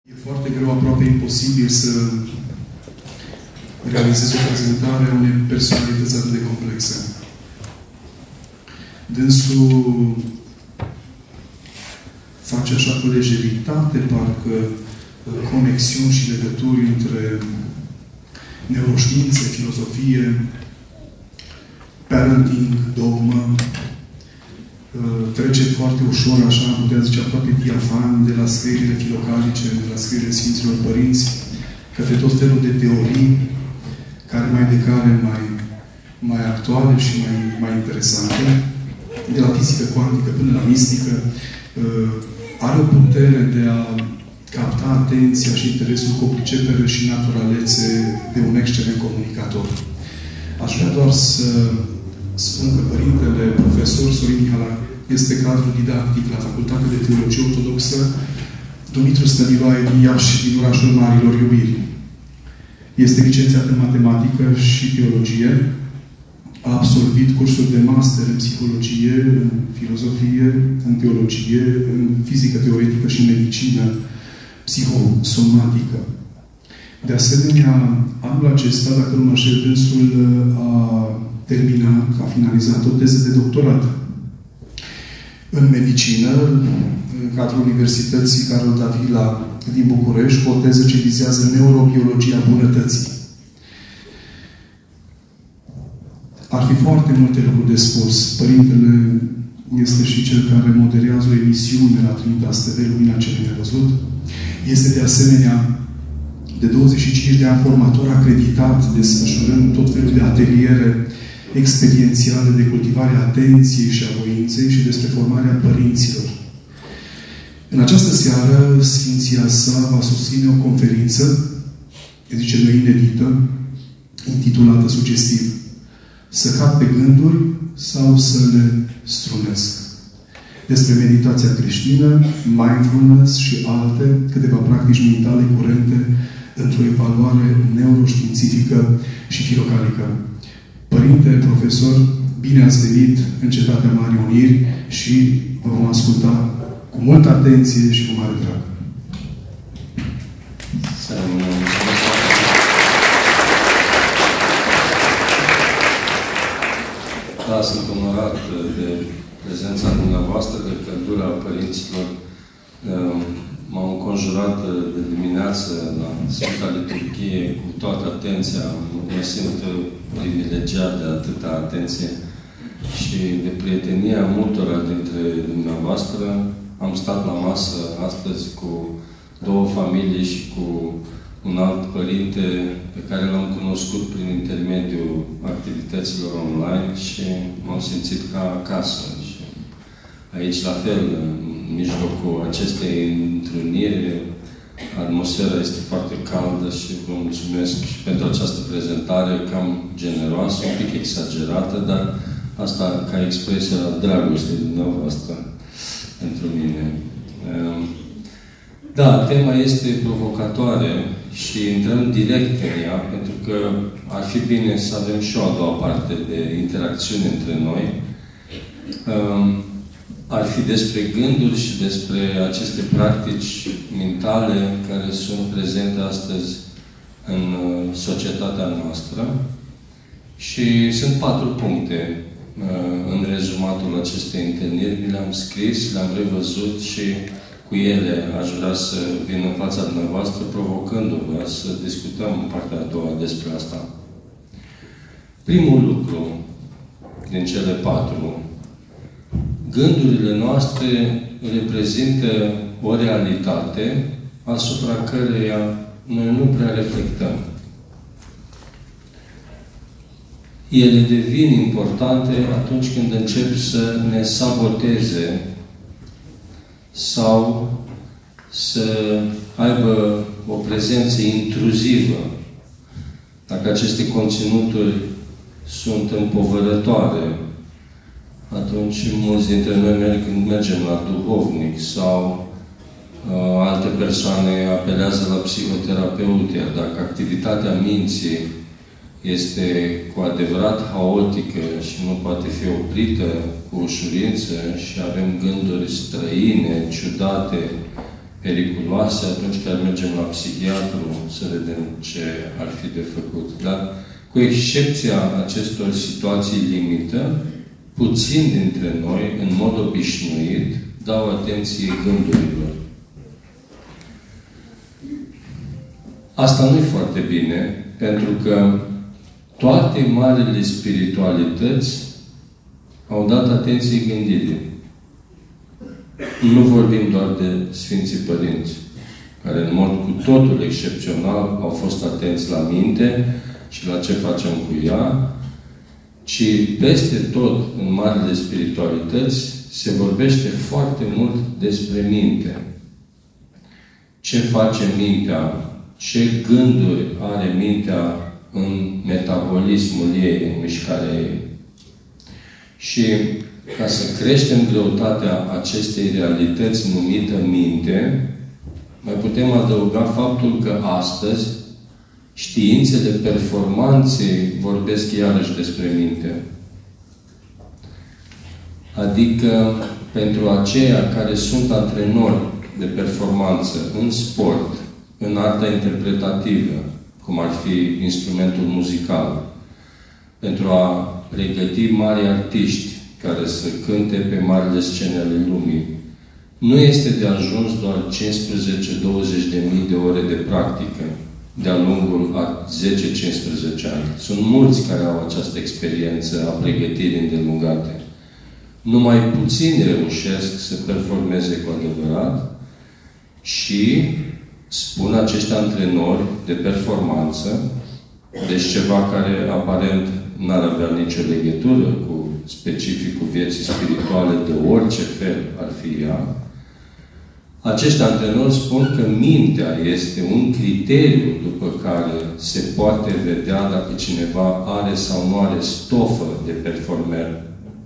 E foarte greu, aproape imposibil să realizezi o prezentare a unei personalități atât de complexe. Dânsul face așa cu lejeritate, parcă conexiuni și legături între neuroștiințe, filozofie, parenting, dogmă. Trece foarte ușor, așa am putea zice, aproape diafan, de la scrierile filocalice, de la scrierile Sfinților Părinți, către tot felul de teorii, care mai de care mai actuale și mai interesante, de la fizică cuantică până la mistică, are o putere de a capta atenția și interesul cu o pricepere și naturalețe de un excelent comunicator. Aș vrea doar să spun că Părintele Profesor Sorin Mihala este cadru didactic la Facultatea de Teologie Ortodoxă Dumitru Stăniloae din Iași, din orașul Marilor Iubiri. Este licențiat în matematică și teologie. A absolvit cursuri de master în psihologie, în filozofie, în teologie, în fizică teoretică și în medicină psihosomatică. De asemenea, anul acesta, dacă nu mă înșel, dânsul a terminat, a finalizat o teză de doctorat în medicină, în cadrul Universității Carol Davila din București, o teză ce vizează neurobiologia bunătății. Ar fi foarte multe lucruri de spus. Părintele este și cel care moderează o emisiune la Trinitas TV, Lumina Celui Nevăzut. Este de asemenea de 25 de ani formator acreditat, desfășurând tot felul de ateliere experiențiale de cultivare a atenției și a voinței și despre formarea părinților. În această seară, Sfinția sa va susține o conferință, zice noi inedită, intitulată sugestiv: Să cad pe gânduri sau să le strunesc. Despre meditația creștină, mindfulness și alte câteva practici mentale curente într-o evaluare neuroștiințifică și filocalică. Părinte, profesor, bine ați venit în Cetatea Marii Uniri și vă vom asculta cu multă atenție și cu mare drag. Da, sunt onorat de prezența dumneavoastră, de căldura părinților. M-au înconjurat de dimineață la Sfânta Liturghie cu toată atenția. Mă simt privilegiat de atâta atenție și de prietenia multora dintre dumneavoastră. Am stat la masă astăzi cu două familii și cu un alt părinte pe care l-am cunoscut prin intermediul activităților online și m-am simțit ca acasă. Și aici, la fel, în mijlocul acestei întruniri, atmosfera este foarte caldă și vă mulțumesc și pentru această prezentare cam generoasă, un pic exagerată, dar asta ca expresia dragostei dumneavoastră pentru mine. Da, tema este provocatoare și intrăm direct în ea, pentru că ar fi bine să avem și o a doua parte de interacțiune între noi. Ar fi despre gânduri și despre aceste practici mentale care sunt prezente astăzi în societatea noastră. Și sunt 4 puncte în rezumatul acestei întâlniri. Mi le-am scris, le-am revăzut și cu ele aș vrea să vin în fața dumneavoastră, provocându-vă să discutăm în partea a doua despre asta. Primul lucru din cele 4. Gândurile noastre reprezintă o realitate asupra căreia noi nu prea reflectăm. Ele devin importante atunci când încep să ne saboteze sau să aibă o prezență intruzivă. Dacă aceste conținuturi sunt împovărătoare, atunci mulți dintre noi mergem la duhovnic sau alte persoane apelează la psihoterapeut, iar dacă activitatea minții este cu adevărat haotică și nu poate fi oprită cu ușurință și avem gânduri străine, ciudate, periculoase, atunci când mergem la psihiatru să vedem ce ar fi de făcut. Dar, cu excepția acestor situații limită, puțini dintre noi, în mod obișnuit, dau atenție gândurilor. Asta nu e foarte bine, pentru că toate marile spiritualități au dat atenție gândirii. Nu vorbim doar de Sfinții Părinți, care în mod cu totul excepțional au fost atenți la minte și la ce facem cu ea, ci peste tot în marile spiritualități se vorbește foarte mult despre minte. Ce face mintea? Ce gânduri are mintea în metabolismul ei, în mișcarea ei? Și ca să creștem greutatea acestei realități numită minte, mai putem adăuga faptul că astăzi științele performanței vorbesc iarăși despre minte. Adică pentru aceia care sunt antrenori de performanță în sport, în arta interpretativă, cum ar fi instrumentul muzical, pentru a pregăti mari artiști care să cânte pe marile scene ale lumii, nu este de ajuns doar 15-20.000 de ore de practică de-a lungul a 10-15 ani. Sunt mulți care au această experiență a pregătirii îndelungate. Numai puțini reușesc să performeze cu adevărat și spun acești antrenori de performanță, deci ceva care aparent n-ar avea nicio legătură cu specificul vieții spirituale de orice fel ar fi ea, acești antrenori spun că mintea este un criteriu după care se poate vedea dacă cineva are sau nu are stofă de performer.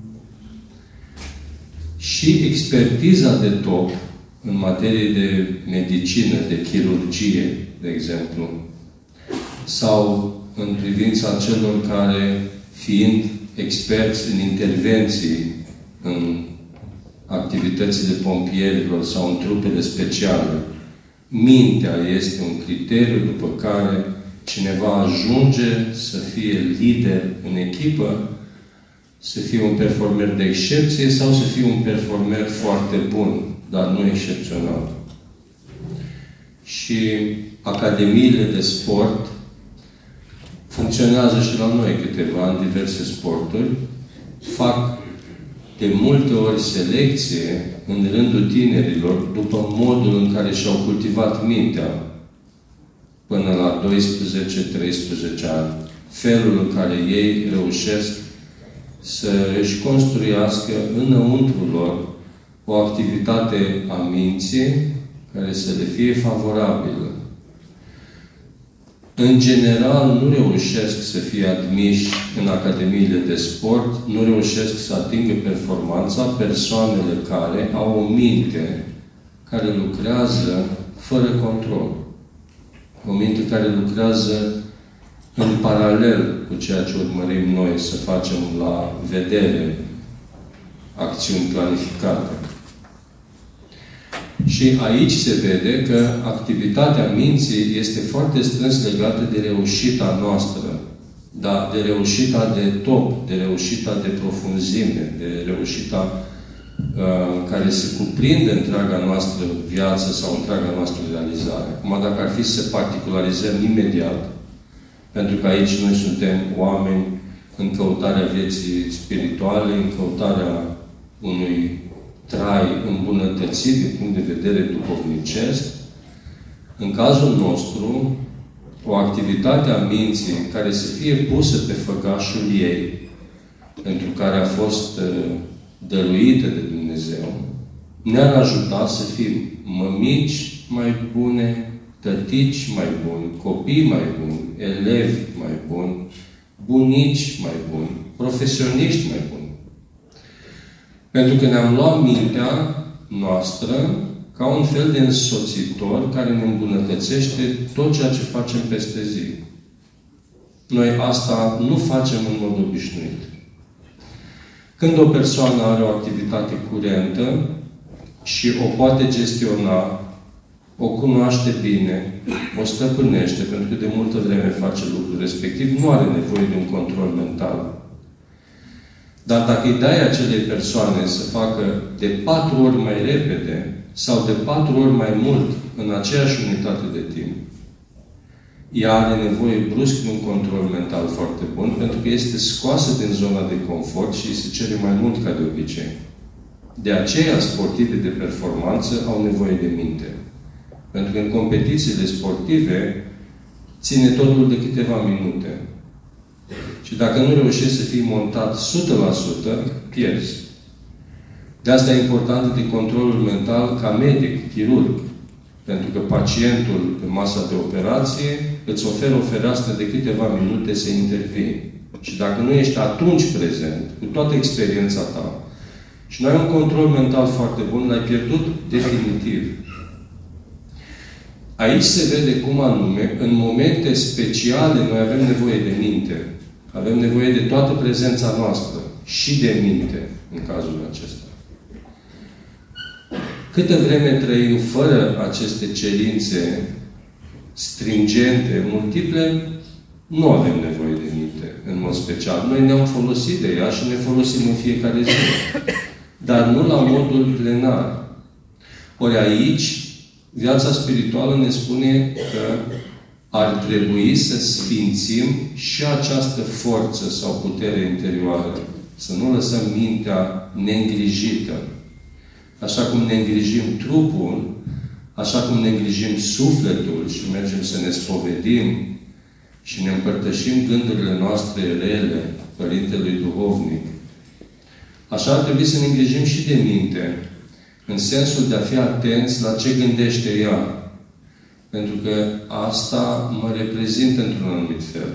Și expertiza de top în materie de medicină, de chirurgie, de exemplu, sau în privința celor care, fiind experți în intervenții, în activitățile pompierilor sau în trupele speciale, mintea este un criteriu după care cineva ajunge să fie lider în echipă, să fie un performer de excepție sau să fie un performer foarte bun, dar nu excepțional. Și academiile de sport funcționează și la noi câteva, în diverse sporturi, fac de multe ori selecție în rândul tinerilor după modul în care și-au cultivat mintea până la 12-13 ani. Felul în care ei reușesc să își construiască înăuntru lor o activitate a minții care să le fie favorabilă. În general, nu reușesc să fie admiși în academiile de sport, nu reușesc să atingă performanța persoanele care au o minte care lucrează fără control. O minte care lucrează în paralel cu ceea ce urmărim noi să facem la vedere, acțiuni planificate. Și aici se vede că activitatea minții este foarte strâns legată de reușita noastră, dar de reușita de top, de reușita de profunzime, de reușita care se cuprinde întreaga noastră viață sau întreaga noastră realizare. Acum, dacă ar fi să particularizăm imediat, pentru că aici noi suntem oameni în căutarea vieții spirituale, în căutarea unui trai îmbunătățit din punct de vedere duhovnicesc, în cazul nostru, o activitate a minții care să fie pusă pe făgașul ei, pentru care a fost dăruită de Dumnezeu, ne-ar ajuta să fim mămici mai bune, tătici mai buni, copii mai buni, elevi mai buni, bunici mai buni, profesioniști mai buni. Pentru că ne-am luat mintea noastră ca un fel de însoțitor care ne îmbunătățește tot ceea ce facem peste zi. Noi asta nu facem în mod obișnuit. Când o persoană are o activitate curentă și o poate gestiona o cunoaște bine, o stăpânește, pentru că de multă vreme face lucrul respectiv, nu are nevoie de un control mental. Dar dacă îi dai acelei persoane să facă de 4 ori mai repede sau de 4 ori mai mult în aceeași unitate de timp, ea are nevoie brusc de un control mental foarte bun, pentru că este scoasă din zona de confort și îi se cere mai mult ca de obicei. De aceea, sportivii de performanță au nevoie de minte. Pentru că în competițiile sportive ține totul de câteva minute. Și dacă nu reușești să fii montat 100%, pierzi. De asta e important de controlul mental ca medic, chirurg. Pentru că pacientul pe masa de operație îți oferă o fereastră de câteva minute să intervii. Și dacă nu ești atunci prezent, cu toată experiența ta, și nu ai un control mental foarte bun, l-ai pierdut definitiv. Aici se vede cum anume, în momente speciale, noi avem nevoie de minte. Avem nevoie de toată prezența noastră și de minte în cazul acesta. Câtă vreme trăim fără aceste cerințe stringente, multiple, nu avem nevoie de minte, în mod special. Noi ne-am folosit de ea și ne folosim în fiecare zi. Dar nu la modul plenar. Ori aici, viața spirituală ne spune că ar trebui să sfințim și această forță sau putere interioară. Să nu lăsăm mintea neîngrijită. Așa cum ne îngrijim trupul, așa cum ne îngrijim sufletul și mergem să ne spovedim și ne împărtășim gândurile noastre rele Părintelui Duhovnic, așa ar trebui să ne îngrijim și de minte, în sensul de a fi atenți la ce gândește ea. Pentru că asta mă reprezintă într-un anumit fel.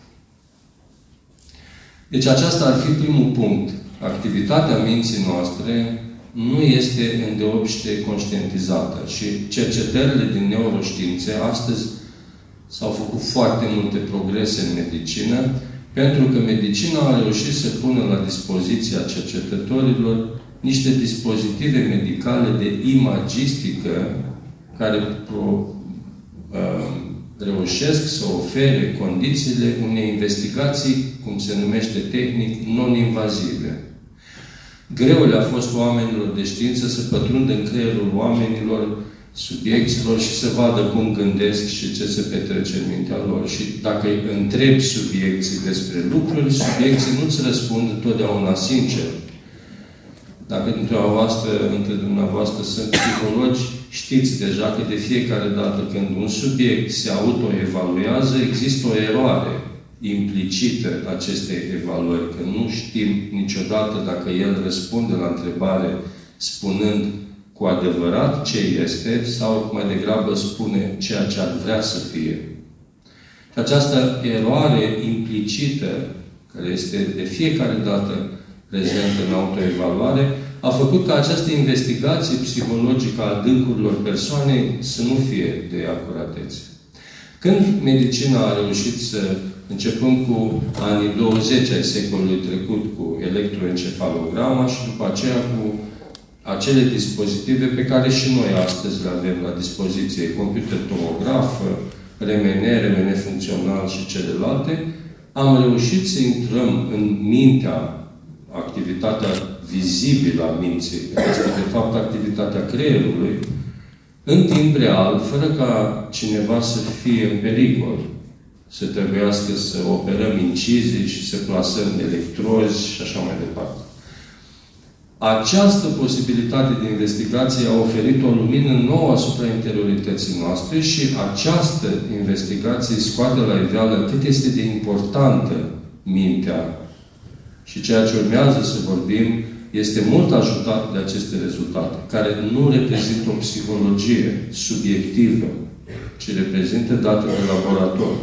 Deci aceasta ar fi primul punct. Activitatea minții noastre nu este îndeopște conștientizată. Și cercetările din neuroștiințe, astăzi s-au făcut foarte multe progrese în medicină, pentru că medicina a reușit să pună la dispoziția cercetătorilor niște dispozitive medicale de imagistică care reușesc să ofere condițiile unei investigații, cum se numește tehnic, non-invazive. Greu le-a fost oamenilor de știință să pătrundă în creierul oamenilor, subiecților și să vadă cum gândesc și ce se petrece în mintea lor. Și dacă îi întrebi subiecții despre lucruri, subiecții nu-ți răspund întotdeauna sincer. Dacă între dumneavoastră sunt psihologi, știți deja că de fiecare dată când un subiect se autoevaluează, există o eroare implicită acestei evaluări, că nu știm niciodată dacă el răspunde la întrebare spunând cu adevărat ce este sau mai degrabă spune ceea ce ar vrea să fie. Și această eroare implicită, care este de fiecare dată prezentă în autoevaluare, a făcut ca această investigație psihologică a adâncurilor persoanei să nu fie de acuratețe. Când medicina a reușit să, începând cu anii 20 ai secolului trecut, cu electroencefalograma și după aceea cu acele dispozitive pe care și noi astăzi le avem la dispoziție, computer tomograf, RMN funcțional și celelalte, am reușit să intrăm în mintea, activitatea vizibilă a minții, este de fapt activitatea creierului, în timp real, fără ca cineva să fie în pericol, să trebuiască să operăm incizii și să plasăm electrozi și așa mai departe. Această posibilitate de investigație a oferit o lumină nouă asupra interiorității noastre și această investigație scoate la iveală cât este de importantă mintea. Și ceea ce urmează să vorbim este mult ajutat de aceste rezultate, care nu reprezintă o psihologie subiectivă, ci reprezintă date de laborator.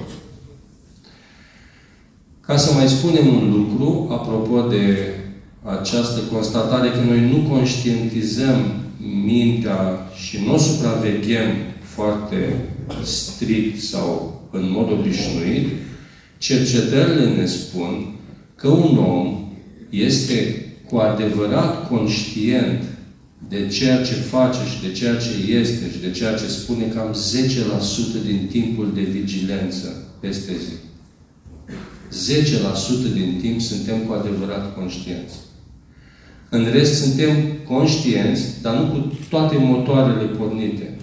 Ca să mai spunem un lucru, apropo de această constatare că noi nu conștientizăm mintea și nu o supraveghem foarte strict sau în mod obișnuit, cercetările ne spun că un om este cu adevărat conștient de ceea ce face și de ceea ce este și de ceea ce spune cam 10% din timpul de vigilență peste zi. 10% din timp suntem cu adevărat conștienți. În rest, suntem conștienți, dar nu cu toate motoarele pornite.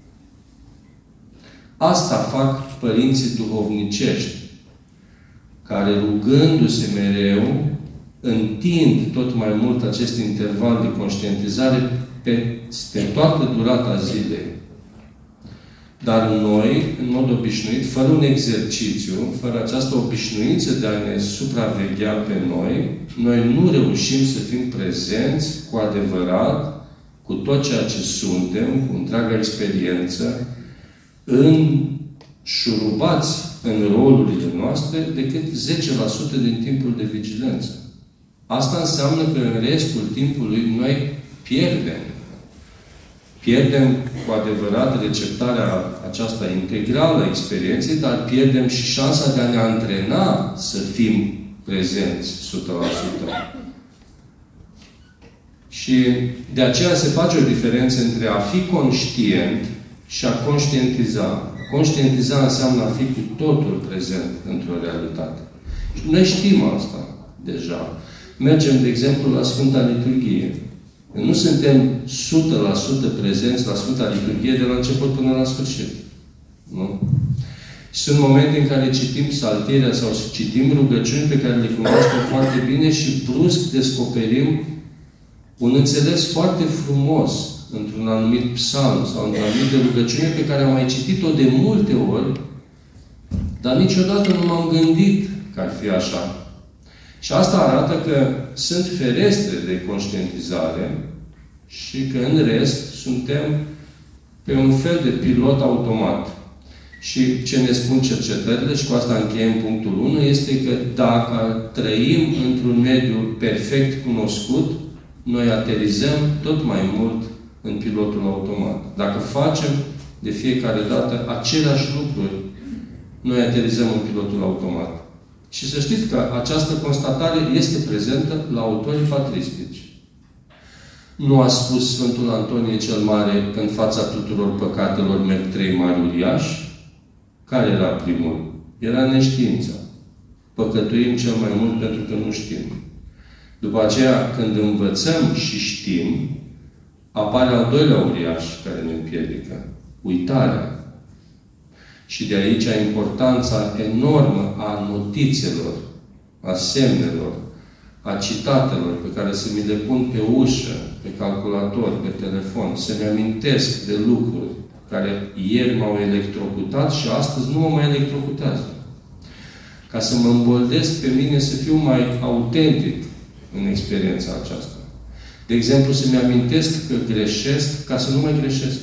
Asta fac părinții duhovnicești, care, rugându-se mereu, întind tot mai mult acest interval de conștientizare peste toată durata zilei. Dar noi, în mod obișnuit, fără un exercițiu, fără această obișnuință de a ne supraveghea pe noi nu reușim să fim prezenți cu adevărat, cu tot ceea ce suntem, cu întreaga experiență, înșurubați în rolurile noastre, decât 10% din timpul de vigilență. Asta înseamnă că în restul timpului noi pierdem. Pierdem cu adevărat receptarea aceasta integrală a experienței, dar pierdem și șansa de a ne antrena să fim prezenți 100%. Și de aceea se face o diferență între a fi conștient și a conștientiza. Conștientiza înseamnă a fi cu totul prezent într-o realitate. Și noi știm asta deja. Mergem, de exemplu, la Sfânta Liturghie. Nu suntem 100% prezenți la Sfânta Liturghie de la început până la sfârșit. Nu? Sunt momente în care citim psaltirea sau citim rugăciuni pe care le cunoaștem foarte bine și brusc descoperim un înțeles foarte frumos într-un anumit psalm sau într-o anumită rugăciune pe care am mai citit-o de multe ori, dar niciodată nu m-am gândit că ar fi așa. Și asta arată că sunt ferestre de conștientizare și că în rest suntem pe un fel de pilot automat. Și ce ne spun cercetările, și cu asta încheiem punctul 1, este că dacă trăim într-un mediu perfect cunoscut, noi aterizăm tot mai mult în pilotul automat. Dacă facem de fiecare dată aceleași lucruri, noi aterizăm în pilotul automat. Și să știți că această constatare este prezentă la autorii patristici. Nu a spus Sfântul Antonie cel Mare că în fața tuturor păcatelor merg 3 mari uriași? Care era primul? Era neștiința. Păcătuim cel mai mult pentru că nu știm. După aceea, când învățăm și știm, apare al doilea uriaș care ne împiedică. Uitarea. Și de aici importanța enormă a notițelor, a semnelor, a citatelor pe care să mi le pun pe ușă, pe calculator, pe telefon, să-mi amintesc de lucruri care ieri m-au electrocutat și astăzi nu mă mai electrocutează. Ca să mă îmboldesc pe mine să fiu mai autentic în experiența aceasta. De exemplu, să-mi amintesc că greșesc ca să nu mai greșesc.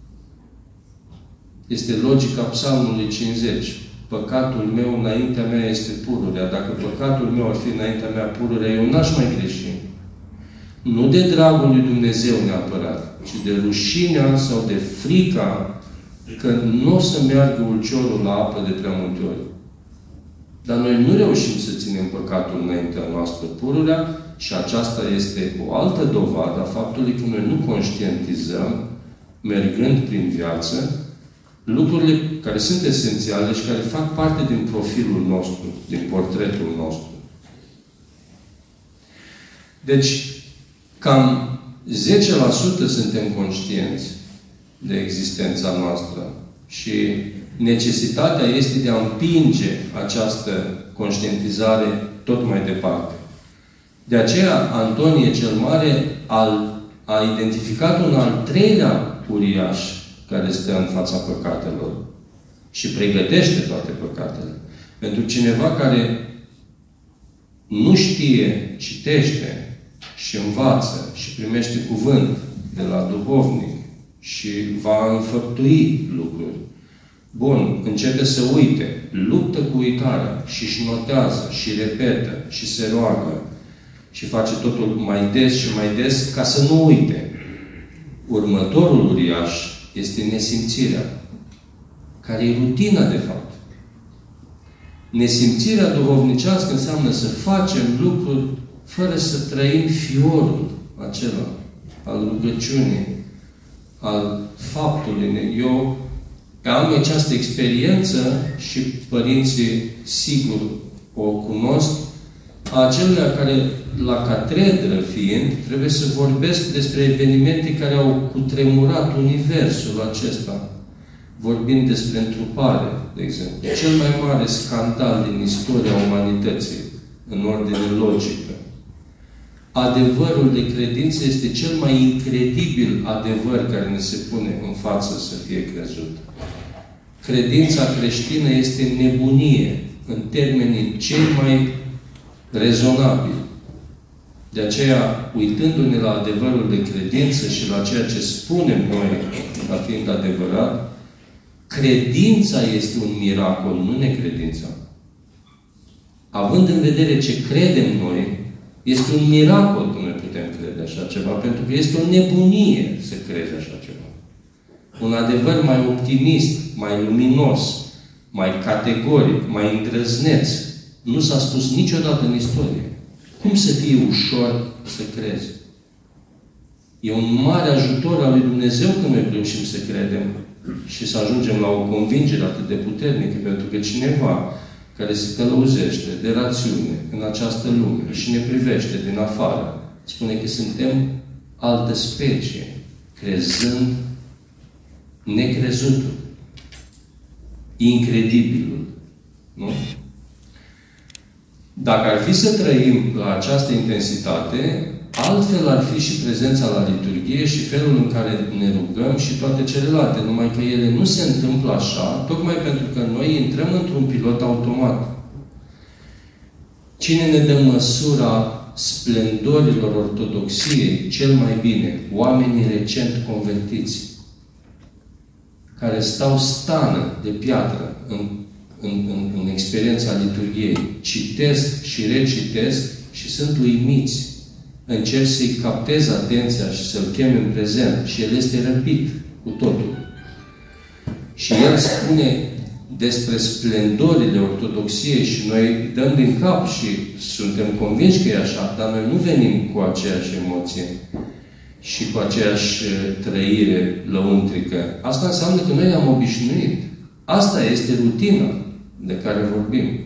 Este logica Psalmului 50. Păcatul meu înaintea mea este pururea. Dacă păcatul meu ar fi înaintea mea pururea, eu n-aș mai greși. Nu de dragul lui Dumnezeu neapărat, ci de rușinea sau de frica că nu o să meargă ulciorul la apă de prea multe ori. Dar noi nu reușim să ținem păcatul înaintea noastră pururea și aceasta este o altă dovadă a faptului că noi nu conștientizăm, mergând prin viață, lucrurile care sunt esențiale și care fac parte din profilul nostru, din portretul nostru. Deci, cam 10% suntem conștienți de existența noastră și necesitatea este de a împinge această conștientizare tot mai departe. De aceea, Antonie cel Mare a identificat un al treilea uriaș care stă în fața păcatelor și pregătește toate păcatele. Pentru cineva care nu știe, citește și învață și primește cuvânt de la duhovnic și va înfăptui lucruri. Bun, începe să uite, luptă cu uitarea și își notează și repetă și se roagă și face totul mai des și mai des ca să nu uite. Următorul uriaș este nesimțirea, care e rutina, de fapt. Nesimțirea duhovnicească înseamnă să facem lucruri fără să trăim fiorul acela. al rugăciunii, al faptului. Eu am această experiență și părinții, sigur, o cunosc, a acelea care, la catedră fiind, trebuie să vorbesc despre evenimente care au cutremurat universul acesta. Vorbind despre întrupare, de exemplu. Cel mai mare scandal din istoria umanității, în ordine logică. Adevărul de credință este cel mai incredibil adevăr care ne se pune în față să fie crezut. Credința creștină este nebunie în termenii cei mai rezonabili. De aceea, uitându-ne la adevărul de credință și la ceea ce spunem noi ca fiind adevărat, credința este un miracol, nu necredința. Având în vedere ce credem noi, este un miracol că noi putem crede așa ceva, pentru că este o nebunie să crezi așa ceva. Un adevăr mai optimist, mai luminos, mai categoric, mai îndrăzneț, nu s-a spus niciodată în istorie. Cum să fie ușor să crezi? E un mare ajutor al lui Dumnezeu că noi reușim să credem și să ajungem la o convingere atât de puternică, pentru că cineva care se călăuzește de rațiune în această lume și ne privește din afară, spune că suntem altă specie, crezând necrezutul, incredibilul. Nu? Dacă ar fi să trăim la această intensitate, altfel ar fi și prezența la liturghie și felul în care ne rugăm și toate celelalte. Numai că ele nu se întâmplă așa, tocmai pentru că noi intrăm într-un pilot automat. Cine ne dă măsura splendorilor ortodoxiei cel mai bine? Oamenii recent convertiți, care stau stană de piatră în experiența liturghiei. Citesc și recitesc și sunt uimiți. Încerc să-i captez atenția și să-l chem în prezent. Și el este răpit cu totul. Și el spune despre splendorile ortodoxiei și noi dăm din cap și suntem convinși că e așa, dar noi nu venim cu aceeași emoție și cu aceeași trăire lăuntrică. Asta înseamnă că noi ne-am obișnuit. Asta este rutina de care vorbim.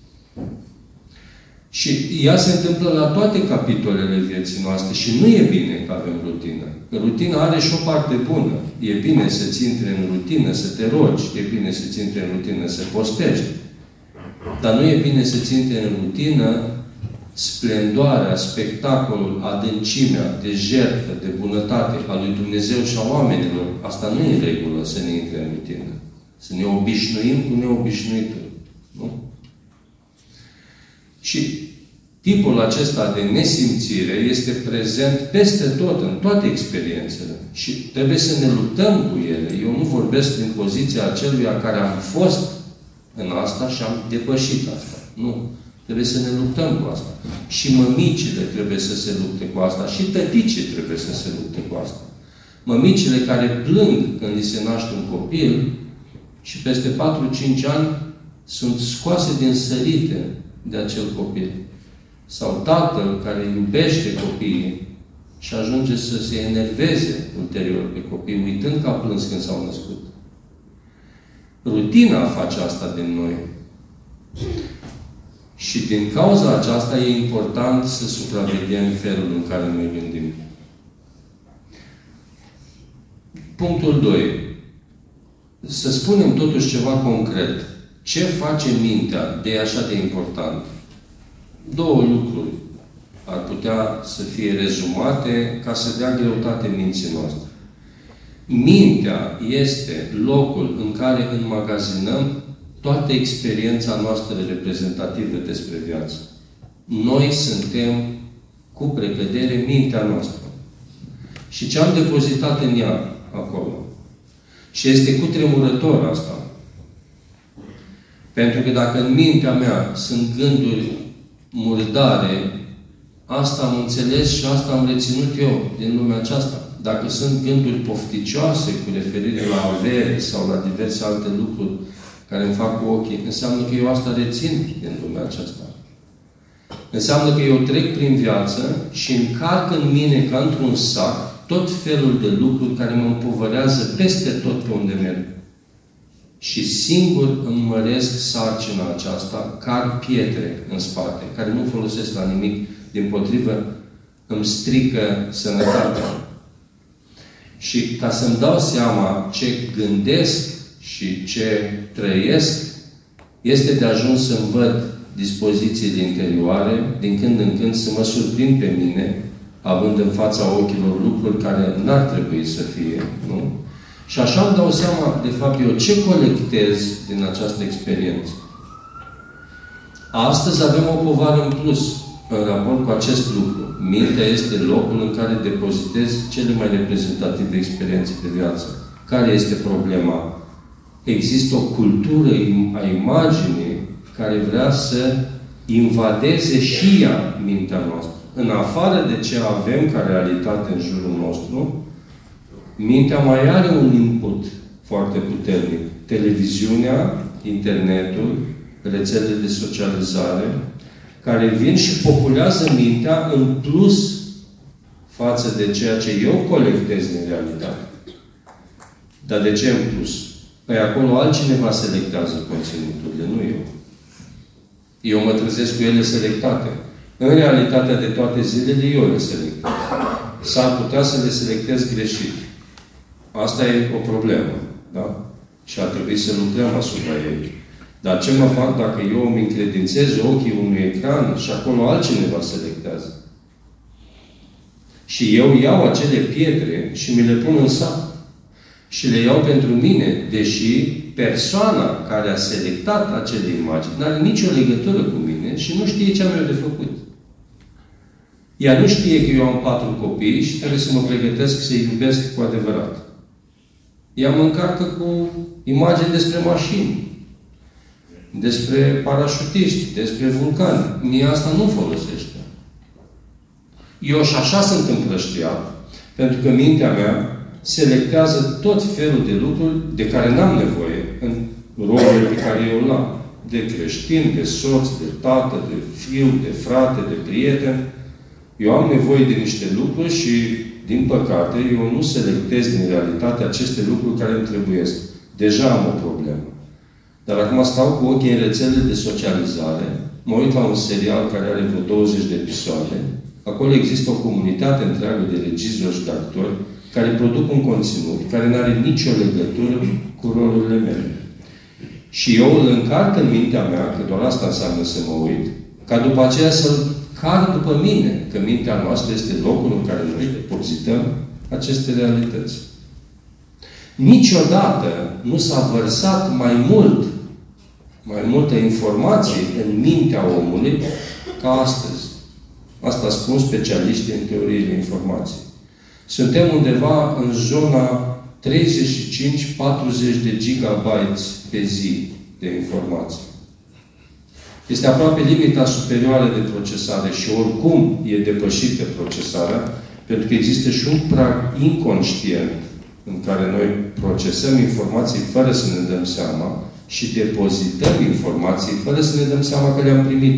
Și ea se întâmplă la toate capitolele vieții noastre și nu e bine că avem rutină. Rutina are și o parte bună. E bine să-ți intri în rutină, să te rogi. E bine să-ți intri în rutină, să postești. Dar nu e bine să-ți intri în rutină splendoarea, spectacolul, adâncimea de jertfă, de bunătate a lui Dumnezeu și a oamenilor. Asta nu e regulă să ne intre în rutină. Să ne obișnuim cu neobișnuitul. Nu? Și tipul acesta de nesimțire este prezent peste tot, în toate experiențele. Și trebuie să ne luptăm cu ele. Eu nu vorbesc din poziția aceluia care am fost în asta și am depășit asta. Nu. Trebuie să ne luptăm cu asta. Și mămicile trebuie să se lupte cu asta. Și tăticii trebuie să se lupte cu asta. Mămicile care plâng când li se naște un copil și peste 4-5 ani sunt scoase din sărite de acel copil. Sau tatăl care iubește copiii și ajunge să se enerveze ulterior pe copii, uitând că a plâns când s-au născut. Rutina face asta din noi. Și din cauza aceasta e important să supraveghem felul în care noi gândim. Punctul 2. Să spunem totuși ceva concret. Ce face mintea de așa de important? Două lucruri ar putea să fie rezumate ca să dea greutate minții noastre. Mintea este locul în care înmagazinăm toată experiența noastră reprezentativă despre viață. Noi suntem, cu precădere, mintea noastră. Și ce am depozitat în ea acolo. Și este cutremurător asta. Pentru că dacă în mintea mea sunt gânduri murdare, asta am înțeles și asta am reținut eu din lumea aceasta. Dacă sunt gânduri pofticioase cu referire la avere sau la diverse alte lucruri care îmi fac cu ochii, înseamnă că eu asta rețin din lumea aceasta. Înseamnă că eu trec prin viață și încarc în mine ca într-un sac tot felul de lucruri care mă împovărează peste tot pe unde merg. Și singur îmi măresc sarcina aceasta, car pietre în spate, care nu folosesc la nimic, dimpotrivă, îmi strică sănătatea. Și ca să-mi dau seama ce gândesc și ce trăiesc, este de ajuns să-mi văd dispozițiile interioare, din când în când să mă surprind pe mine, având în fața ochilor lucruri care n-ar trebui să fie, nu? Și așa îmi dau seama, de fapt, eu ce colectez din această experiență. Astăzi avem o povară în plus în raport cu acest lucru. Mintea este locul în care depozitez cele mai reprezentative experiențe de viață. Care este problema? Există o cultură a imaginii care vrea să invadeze și ea mintea noastră. În afară de ce avem ca realitate în jurul nostru, mintea mai are un input foarte puternic. Televiziunea, internetul, rețelele de socializare, care vin și populează mintea în plus față de ceea ce eu colectez din realitate. Dar de ce în plus? Păi acolo altcineva selectează conținuturile, nu eu. Eu mă trezesc cu ele selectate. În realitatea de toate zilele, eu le selectez. S-ar putea să le selectez greșit. Asta e o problemă. Da? Și ar trebui să lucrăm asupra ei. Dar ce mă fac dacă eu îmi încredințez ochii unui ecran și acolo altcineva selectează? Și eu iau acele pietre și mi le pun în sac. Și le iau pentru mine, deși persoana care a selectat acele imagini nu are nicio legătură cu mine și nu știe ce am eu de făcut. Ea nu știe că eu am 4 copii și trebuie să mă pregătesc să-i iubesc cu adevărat. Ea mă încarcă cu imagini despre mașini, despre parașutiști, despre vulcani. Mie asta nu folosește. Eu și așa sunt împrăștiat, pentru că mintea mea selectează tot felul de lucruri de care n-am nevoie în rolul pe care eu l-am. De creștin, de soț, de tată, de fiu, de frate, de prieten. Eu am nevoie de niște lucruri și, din păcate, eu nu selectez din realitate aceste lucruri care îmi trebuiesc. Deja am o problemă. Dar acum stau cu ochii în rețelele de socializare, mă uit la un serial care are vreo 20 de episoade. Acolo există o comunitate întreagă de regizori și de actori care produc un conținut care nu are nicio legătură cu rolurile mele. Și eu îl încarc în mintea mea, că doar asta înseamnă să mă uit, ca după aceea să-l car după mine, că mintea noastră este locul în care noi depozităm aceste realități. Niciodată nu s-a vărsat mai multă informație în mintea omului ca astăzi. Asta spun specialiștii în teoriile informației. Suntem undeva în zona 35-40 de gigabytes pe zi de informații. Este aproape limita superioară de procesare și oricum e depășită procesarea, pentru că există și un prag inconștient în care noi procesăm informații fără să ne dăm seama și depozităm informații fără să ne dăm seama că le-am primit.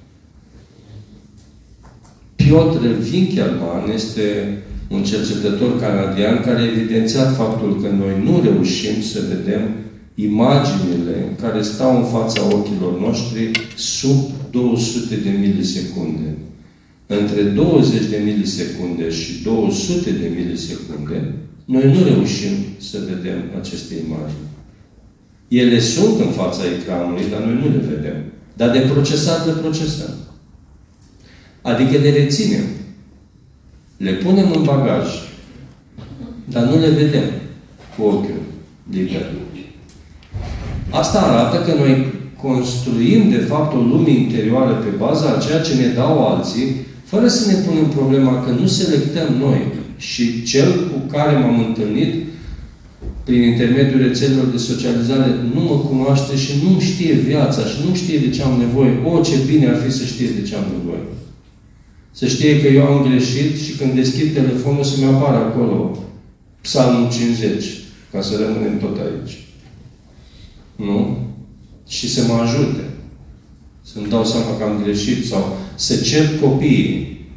Piotr Winkelmann este un cercetător canadian care a evidențiat faptul că noi nu reușim să vedem imaginile care stau în fața ochilor noștri sub 200 de milisecunde. Între 20 de milisecunde și 200 de milisecunde, noi nu reușim să vedem aceste imagini. Ele sunt în fața ecranului, dar noi nu le vedem. Dar de procesat le procesăm. Adică le reținem. Le punem în bagaj. Dar nu le vedem cu ochiul liber. Asta arată că noi construim, de fapt, o lume interioară pe baza a ceea ce ne dau alții, fără să ne punem problema că nu selectăm noi. Și cel cu care m-am întâlnit prin intermediul rețelelor de socializare nu mă cunoaște și nu știe viața și nu știe de ce am nevoie. O, ce bine ar fi să știe de ce am nevoie. Să știe că eu am greșit și când deschid telefonul să-mi apară acolo Psalmul 50, ca să rămânem tot aici. Nu? Și să mă ajute. Să-mi dau seama că am greșit sau să cer copiii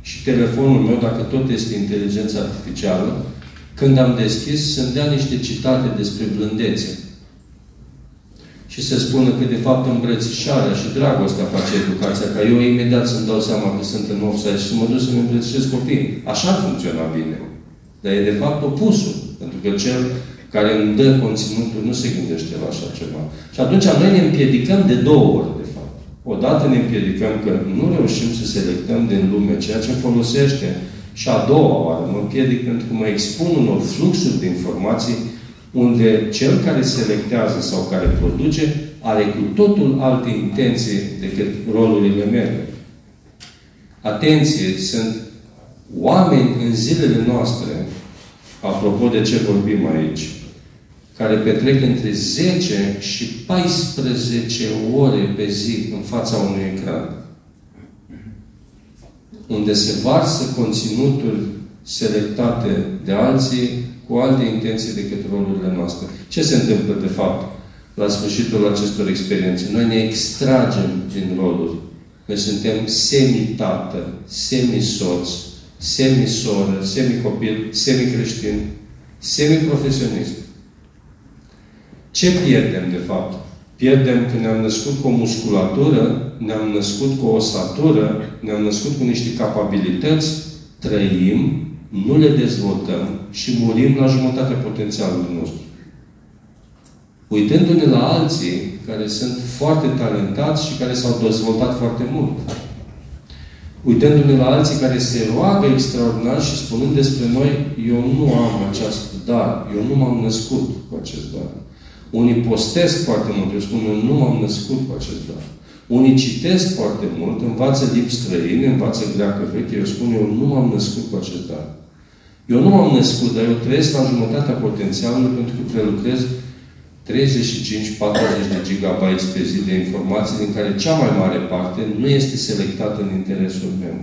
și telefonul meu, dacă tot este inteligență artificială, când am deschis, să-mi dea niște citate despre blândețe. Și să spună că, de fapt, îmbrățișarea și dragostea face educația, ca eu imediat să-mi dau seama că sunt în offside și să mă duc să-mi îmbrățișez copiii. Așa ar funcționa bine. Dar e, de fapt, opusul. Pentru că cel care îmi dă conținutul nu se gândește la așa ceva. Și atunci noi ne împiedicăm de două ori, de fapt. Odată ne împiedicăm că nu reușim să selectăm din lume ceea ce folosește. Și a doua oară mă împiedic pentru că mă expun unor fluxuri de informații unde cel care selectează sau care produce are cu totul alte intenții decât rolurile mele. Atenție, sunt oameni în zilele noastre, apropo de ce vorbim aici, care petrec între 10 și 14 ore pe zi în fața unui ecran, unde se varsă conținuturi selectate de alții cu alte intenții decât rolurile noastre. Ce se întâmplă, de fapt, la sfârșitul acestor experiențe? Noi ne extragem din roluri. Noi suntem semi-tată, semi-soț, semi-soră, semi-copil, semi-creștin, semi-profesionist. Ce pierdem, de fapt? Pierdem că ne-am născut cu o musculatură, ne-am născut cu o osatură, ne-am născut cu niște capabilități, trăim, nu le dezvoltăm și murim la jumătatea potențialului nostru. Uitându-ne la alții care sunt foarte talentați și care s-au dezvoltat foarte mult. Uitându-ne la alții care se roagă extraordinar și spunând despre noi, eu nu am acest dar, eu nu m-am născut cu acest dar. Unii postesc foarte mult, eu spun, eu nu m-am născut cu acest dar. Unii citesc foarte mult, învață limbi străine, învață greacă veche, eu spun, eu nu m-am născut cu acest dar. Eu nu m-am născut, dar eu trăiesc la jumătatea potențialului pentru că prelucrez 35-40 de gigabytes pe zi de informații, din care cea mai mare parte nu este selectată în interesul meu.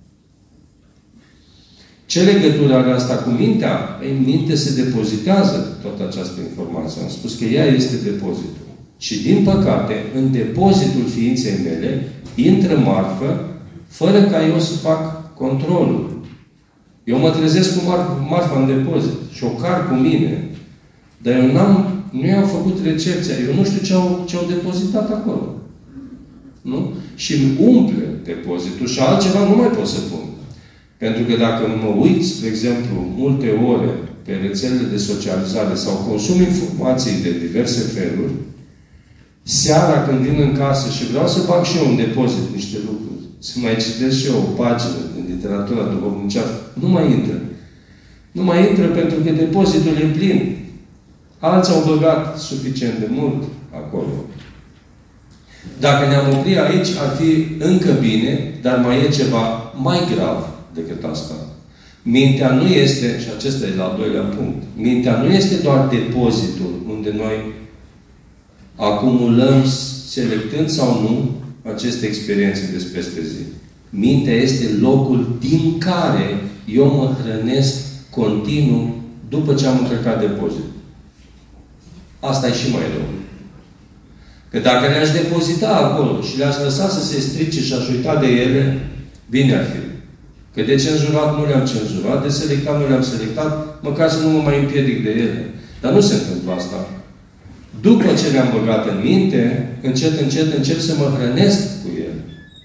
Ce legătură are asta cu mintea? În minte se depozitează toată această informație. Am spus că ea este depozitul. Și, din păcate, în depozitul ființei mele intră marfă fără ca eu să fac controlul. Eu mă trezesc cu marfa în depozit și o car cu mine, dar eu nu i-am făcut recepția. Eu nu știu ce au depozitat acolo. Nu? Și îmi umple depozitul și altceva nu mai pot să pun. Pentru că dacă mă uit, spre exemplu, multe ore pe rețelele de socializare sau consum informații de diverse feluri, seara când vin în casă și vreau să fac și eu un depozit niște lucruri, să mai citesc și eu o pagină din literatura duhovnicească, nu mai intră. Nu mai intră pentru că depozitul e plin. Alții au băgat suficient de mult acolo. Dacă ne-am oprit aici, ar fi încă bine, dar mai e ceva mai grav decât asta. Mintea nu este, și acesta e al doilea punct, mintea nu este doar depozitul unde noi acumulăm, selectând sau nu, aceste experiențe de peste zi. Mintea este locul din care eu mă hrănesc continuu după ce am încărcat depozitul. Asta e și mai rău. Că dacă le-aș depozita acolo și le-aș lăsa să se strice și aș uita de ele, bine ar fi. Că de cenzurat nu le-am cenzurat, de selectat nu le-am selectat, măcar să nu mă mai împiedic de ele. Dar nu se întâmplă asta. După ce le-am băgat în minte, încet, încet, încep să mă hrănesc cu ele.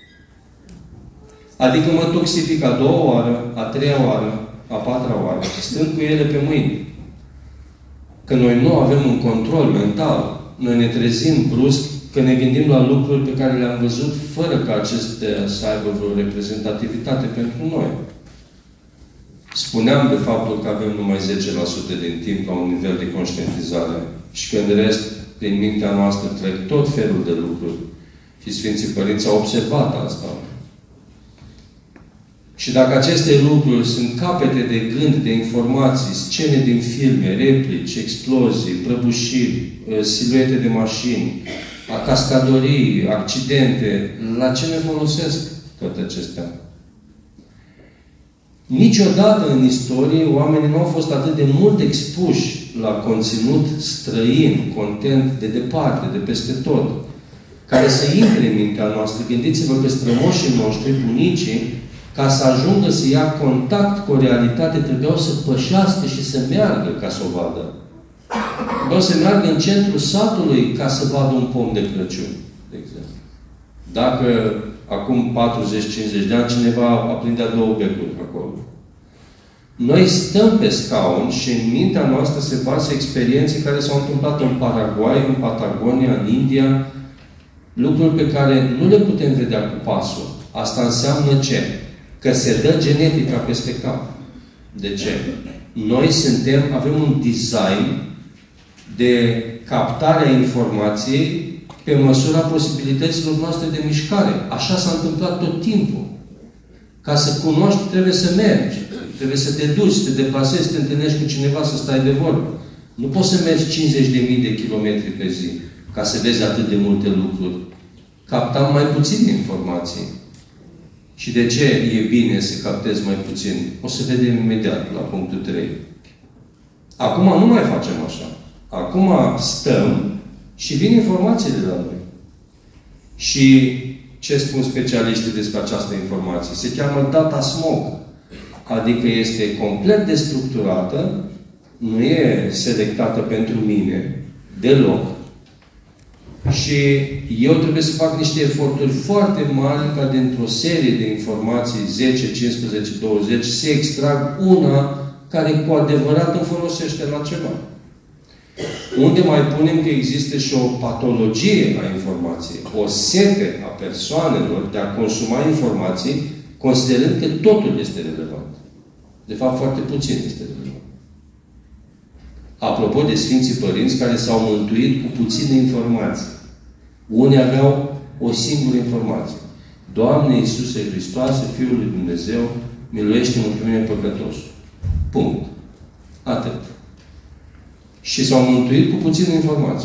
Adică mă toxific a doua oară, a treia oară, a patra oară, stând cu ele pe mâini. Că noi nu avem un control mental. Noi ne trezim brusc că ne gândim la lucruri pe care le-am văzut fără ca acestea să aibă vreo reprezentativitate pentru noi. Spuneam de faptul că avem numai 10% din timp la un nivel de conștientizare și că în rest, din mintea noastră, trec tot felul de lucruri. Și Sfinții Părinți au observat asta. Și dacă aceste lucruri sunt capete de gând, de informații, scene din filme, replici, explozii, prăbușiri, siluete de mașini, cascadorii, accidente, la ce ne folosesc toate acestea? Niciodată în istorie oamenii nu au fost atât de mult expuși la conținut străin, content de departe, de peste tot, care să intre în mintea noastră. Gândiți-vă pe strămoșii noștri, bunicii, Ca să ajungă să ia contact cu o realitate, trebuiau să pășească și să meargă ca să o vadă. Trebuiau să meargă în centrul satului ca să vadă un pom de Crăciun, de exemplu. Dacă acum 40-50 de ani cineva aprindea 2 becuri acolo. Noi stăm pe scaun și în mintea noastră se varsă experiențe care s-au întâmplat în Paraguay, în Patagonia, în India, lucruri pe care nu le putem vedea cu pasul. Asta înseamnă ce? Că se dă genetica peste cap. De ce? Noi avem un design de captare a informației pe măsura posibilităților noastre de mișcare. Așa s-a întâmplat tot timpul. Ca să cunoști, trebuie să mergi. Trebuie să te duci, să te deplasezi, să te întâlnești cu cineva, să stai de vorbă. Nu poți să mergi 50.000 de kilometri pe zi ca să vezi atât de multe lucruri. Captam mai puține informații. Și de ce e bine să captezi mai puțin? O să vedem imediat la punctul 3. Acum nu mai facem așa. Acum stăm și vin informațiile de la noi. Și ce spun specialiștii despre această informație? Se cheamă data smog. Adică este complet destructurată, nu e selectată pentru mine, deloc. Și eu trebuie să fac niște eforturi foarte mari ca dintr-o serie de informații, 10, 15, 20, să extrag una care cu adevărat îmi folosește la ceva. Unde mai punem că există și o patologie a informației, o sete a persoanelor de a consuma informații, considerând că totul este relevant. De fapt, foarte puțin este relevant. Apropo de Sfinții Părinți care s-au mântuit cu puține informații. Unii aveau o singură informație. Doamne Iisuse Hristoase, Fiul lui Dumnezeu, miluiește-mă pe mine păcătos. Punct. Atât. Și s-au mântuit cu puțină informație.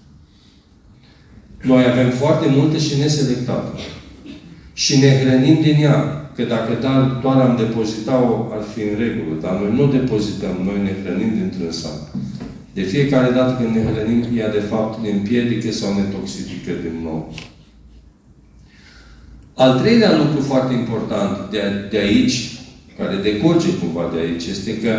Noi avem foarte multe și neselectate. Și ne hrănim din ea. Că dacă doar am depozitat-o, ar fi în regulă. Dar noi nu depozităm, noi ne hrănim dintr-un. De fiecare dată când ne hrănim, ea de fapt ne împiedică sau ne toxifică din nou. Al treilea lucru foarte important de aici, care decurge cumva de aici, este că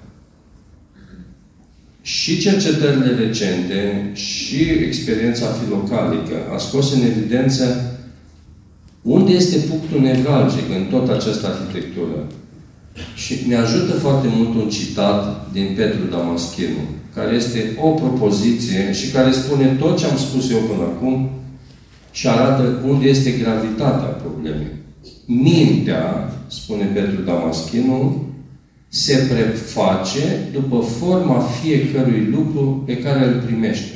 și cercetările recente și experiența filocalică a scos în evidență unde este punctul nevralgic în tot această arhitectură. Și ne ajută foarte mult un citat din Petru Damaschinu, care este o propoziție și care spune tot ce am spus eu până acum și arată unde este gravitatea problemei. Mintea, spune Petru Damaschinu, se preface după forma fiecărui lucru pe care îl primește.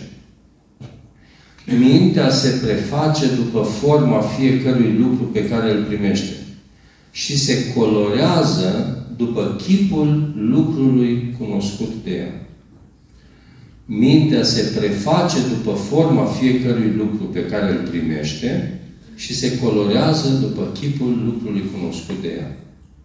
Mintea se preface după forma fiecărui lucru pe care îl primește și se colorează după chipul lucrului cunoscut de ea. Mintea se preface după forma fiecărui lucru pe care îl primește și se colorează după chipul lucrului cunoscut de ea.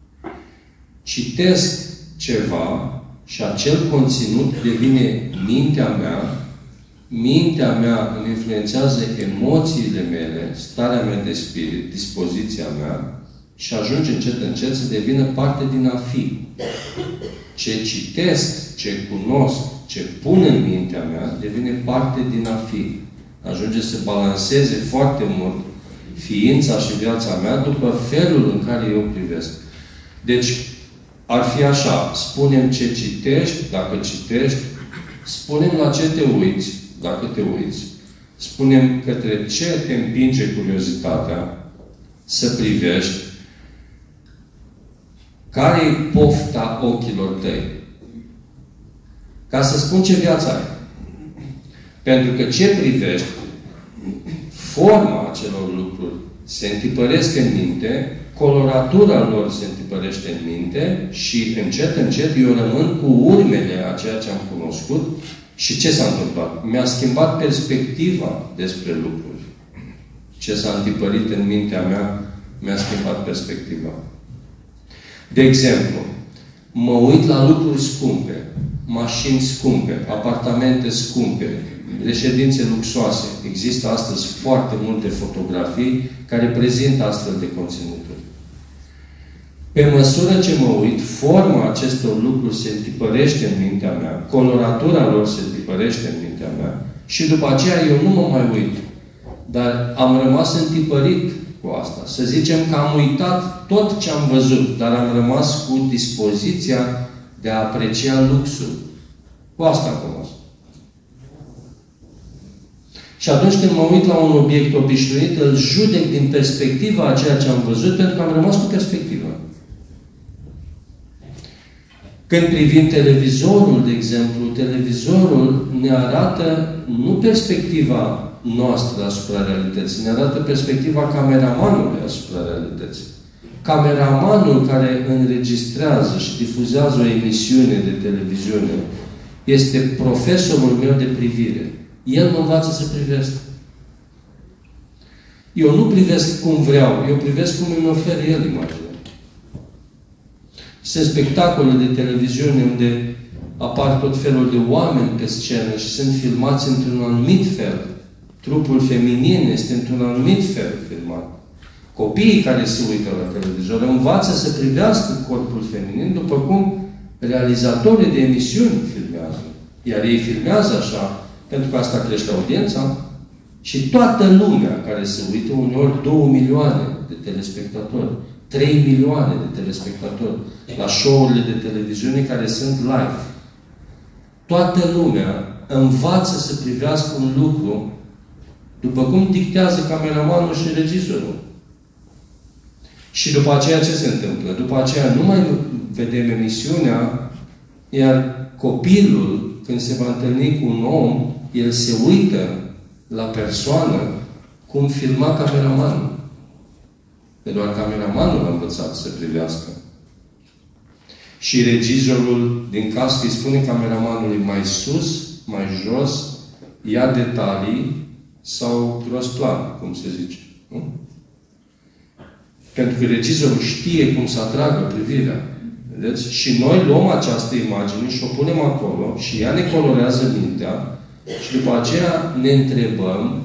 Citesc ceva și acel conținut devine mintea mea. Mintea mea îmi influențează emoțiile mele, starea mea de spirit, dispoziția mea și ajunge încet, încet să devină parte din a fi. Ce citesc, ce cunosc, ce pun în mintea mea, devine parte din a fi. Ajunge să balanceze foarte mult ființa și viața mea după felul în care eu privesc. Deci, ar fi așa, spunem ce citești, dacă citești, spunem la ce te uiți, dacă te uiți, spunem către ce te împinge curiozitatea să privești, care e pofta ochilor tăi. Ca să spun ce viață ai. Pentru că ce privești, forma acelor lucruri se întipăresc în minte, coloratura lor se întipărește în minte și încet, încet eu rămân cu urmele a ceea ce am cunoscut. Și ce s-a întâmplat? Mi-a schimbat perspectiva despre lucruri. Ce s-a întipărit în mintea mea, mi-a schimbat perspectiva. De exemplu, mă uit la lucruri scumpe, mașini scumpe, apartamente scumpe, reședințe luxoase. Există astăzi foarte multe fotografii care prezintă astfel de conținuturi. Pe măsură ce mă uit, forma acestor lucruri se întipărește în mintea mea, coloratura lor se întipărește în mintea mea și după aceea eu nu mă mai uit. Dar am rămas întipărit cu asta. Să zicem că am uitat tot ce am văzut, dar am rămas cu dispoziția de a aprecia luxul. Cu asta am rămas. Și atunci când mă uit la un obiect obișnuit, îl judec din perspectiva a ceea ce am văzut, pentru că am rămas cu perspectiva. Când privim televizorul, de exemplu, televizorul ne arată nu perspectiva noastră asupra realității, ne arată perspectiva cameramanului asupra realității. Cameramanul care înregistrează și difuzează o emisiune de televiziune este profesorul meu de privire. El mă învață să privesc. Eu nu privesc cum vreau, eu privesc cum îmi oferă el imaginea. Sunt spectacole de televiziune unde apar tot felul de oameni pe scenă și sunt filmați într-un anumit fel. Trupul feminin este într-un anumit fel filmat. Copiii care se uită la televizor învață să privească corpul feminin după cum realizatorii de emisiuni filmează. Iar ei filmează așa, pentru că asta crește audiența. Și toată lumea care se uită, uneori 2 milioane de telespectatori, 3 milioane de telespectatori la show-urile de televiziune care sunt live. Toată lumea învață să privească un lucru după cum dictează cameramanul și regizorul. Și după aceea ce se întâmplă? După aceea nu mai vedem emisiunea, iar copilul, când se va întâlni cu un om, el se uită la persoană cum filma cameramanul. Că doar cameramanul a învățat să privească. Și regizorul din cască îi spune cameramanului mai sus, mai jos, ia detalii sau prost plan, cum se zice. Nu? Pentru că regizorul știe cum să atragă privirea. Vedeți? Și noi luăm această imagine și o punem acolo și ea ne colorează mintea și după aceea ne întrebăm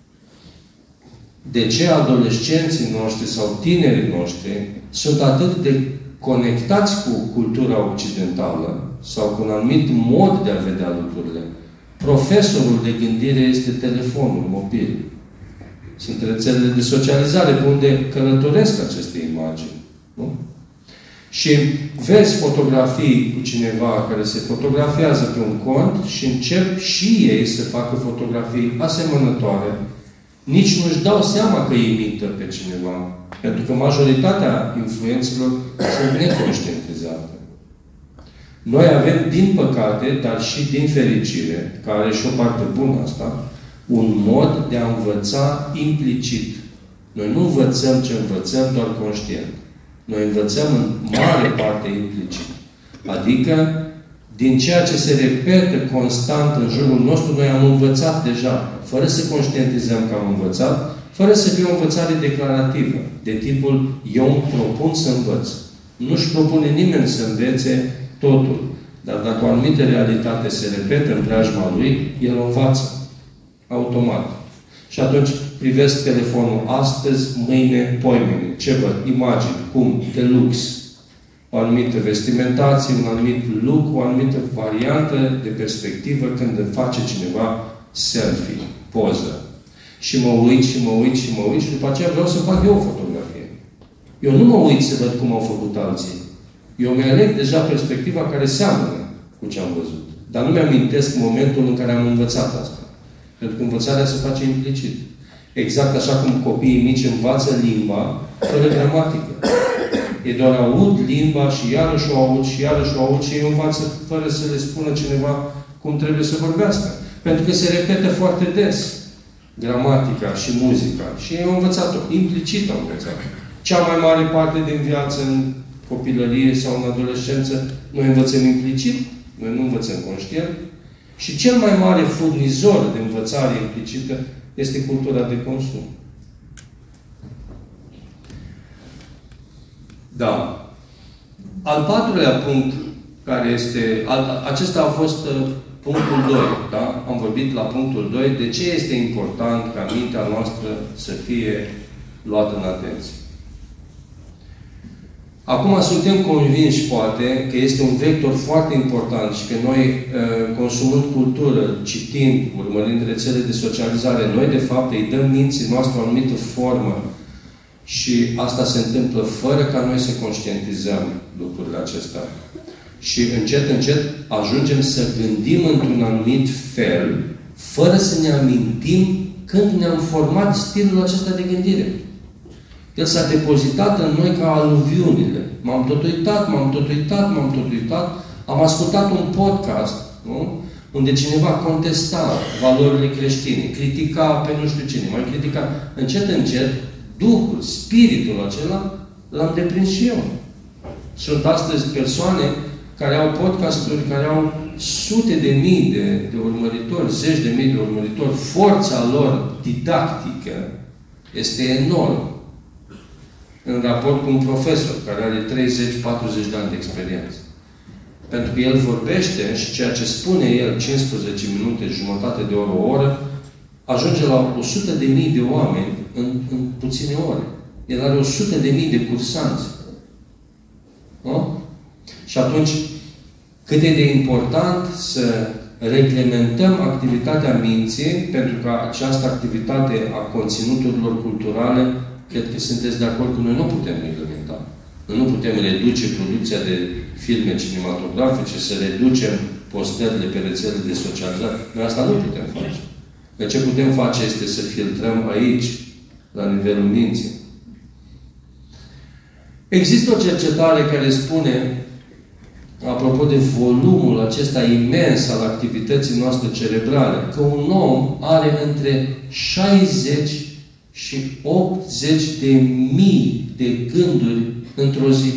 de ce adolescenții noștri sau tinerii noștri sunt atât de conectați cu cultura occidentală sau cu un anumit mod de a vedea lucrurile. Profesorul de gândire este telefonul mobil. Sunt rețelele de socializare pe unde călătoresc aceste imagini. Nu? Și vezi fotografii cu cineva care se fotografiază pe un cont și încep și ei să facă fotografii asemănătoare. Nici nu-și dau seama că imită pe cineva. Pentru că majoritatea influențelor sunt neconștientizate. Noi avem, din păcate, dar și din fericire, care are și o parte bună asta, un mod de a învăța implicit. Noi nu învățăm ce învățăm doar conștient. Noi învățăm în mare parte implicit. Adică, din ceea ce se repetă constant în jurul nostru, noi am învățat deja, fără să conștientizăm că am învățat, fără să fie o învățare declarativă, de tipul eu îmi propun să învăț. Nu-și propune nimeni să învețe totul. Dar dacă o anumită realitate se repetă în preajma lui, el o învață. Automat. Și atunci privesc telefonul astăzi, mâine, poimâine. Ce văd? Imagini. Cum? De lux. O anumită vestimentație, un anumit look, o anumită variantă de perspectivă când îmi face cineva selfie, poză. Și mă uit, și mă uit, și mă uit și după aceea vreau să fac eu o fotografie. Eu nu mă uit să văd cum au făcut alții. Eu mi-aleg deja perspectiva care seamănă cu ce am văzut. Dar nu mi-amintesc momentul în care am învățat asta. Pentru că învățarea se face implicit. Exact așa cum copiii mici învață limba fără gramatică. Ei doar aud limba și iarăși o aud și iarăși o aud și ei învață fără să le spună cineva cum trebuie să vorbească. Pentru că se repetă foarte des gramatica și muzica. Și ei au învățat-o. Implicit au învățat. Cea mai mare parte din viață în copilărie sau în adolescență, noi învățăm implicit, noi nu învățăm conștient. Și cel mai mare furnizor de învățare implicită este cultura de consum. Da. Al patrulea punct, care este... Acesta a fost punctul 2. Da? Am vorbit la punctul 2. De ce este important ca mintea noastră să fie luată în atenție? Acum suntem convinși, poate, că este un vector foarte important și că noi, consumând cultură, citind, urmărind rețele de socializare, noi, de fapt, îi dăm minții noastre o anumită formă și asta se întâmplă fără ca noi să conștientizăm lucrurile acestea. Și încet, încet ajungem să gândim într-un anumit fel, fără să ne amintim când ne-am format stilul acesta de gândire. El s-a depozitat în noi ca aluviunile. M-am tot uitat, am ascultat un podcast, nu? Unde cineva contesta valorile creștine, critica pe nu știu cine, mai critica. Încet, încet, Duhul, spiritul acela, l-am deprins și eu. Sunt astăzi persoane care au podcasturi, care au sute de mii de urmăritori, zeci de mii de urmăritori. Forța lor didactică este enormă în raport cu un profesor care are 30-40 de ani de experiență. Pentru că el vorbește și ceea ce spune el, 15 minute, jumătate de oră, o oră, ajunge la 100.000 de oameni în puține ore. El are 100.000 de cursanți. Nu? Și atunci, cât e de important să reglementăm activitatea minții, pentru că această activitate a conținuturilor culturale, cred că sunteți de acord că noi nu putem reglementa. Noi nu putem reduce producția de filme cinematografice, să reducem postările pe rețele de socializare. Noi asta nu putem face. Dar ce putem face este să filtrăm aici, la nivelul minții. Există o cercetare care spune, apropo de volumul acesta imens al activității noastre cerebrale, că un om are între 60 și 80 de mii de gânduri într-o zi.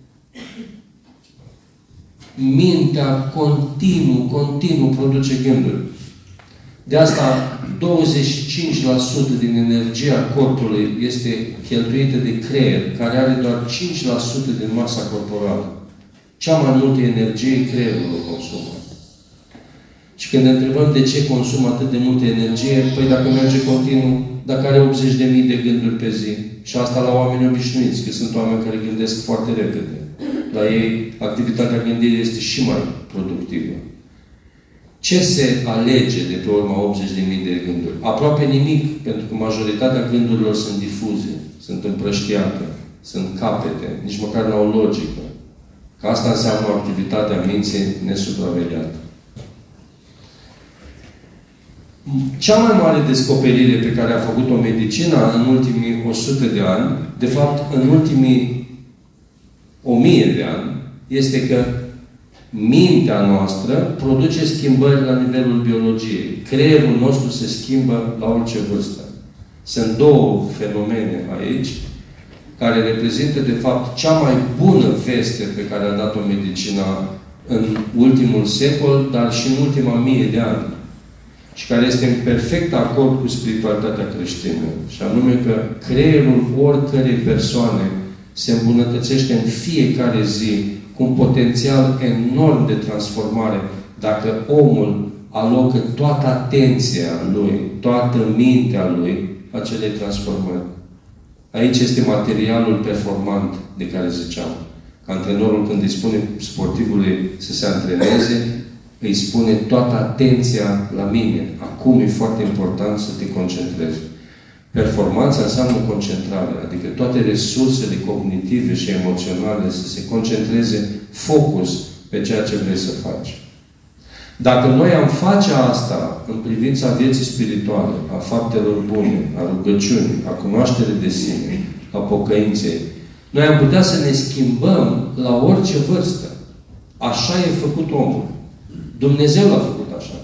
Mintea continuu produce gânduri. De asta 25% din energia corpului este cheltuită de creier, care are doar 5% din masa corporală. Cea mai multă energie creierul o consumă. Și când ne întrebăm de ce consumă atât de multă energie, păi dacă merge continuu, dacă are 80.000 de gânduri pe zi, și asta la oameni obișnuiți, că sunt oameni care gândesc foarte repede. La ei, activitatea gândirii este și mai productivă. Ce se alege de pe urma 80.000 de gânduri? Aproape nimic, pentru că majoritatea gândurilor sunt difuze, sunt împrăștiate, sunt capete, nici măcar nu au logică. Că asta înseamnă activitatea minții nesupravegheată. Cea mai mare descoperire pe care a făcut-o medicina în ultimii 100 de ani, de fapt în ultimii 1000 de ani, este că mintea noastră produce schimbări la nivelul biologiei. Creierul nostru se schimbă la orice vârstă. Sunt două fenomene aici care reprezintă, de fapt, cea mai bună veste pe care a dat-o medicina în ultimul secol, dar și în ultima 1000 de ani. Și care este în perfect acord cu spiritualitatea creștină. Și anume că creierul oricărei persoane se îmbunătățește în fiecare zi cu un potențial enorm de transformare dacă omul alocă toată atenția lui, toată mintea lui acelei transformări. Aici este materialul performant de care ziceam. Antrenorul, când îi spune sportivului să se antreneze, îi spune toată atenția la mine. Acum e foarte important să te concentrezi. Performanța înseamnă concentrare, adică toate resursele cognitive și emoționale să se concentreze focus pe ceea ce vrei să faci. Dacă noi am face asta în privința vieții spirituale, a faptelor bune, a rugăciunii, a cunoașterii de sine, a pocăinței, noi am putea să ne schimbăm la orice vârstă. Așa e făcut omul. Dumnezeu l-a făcut așa.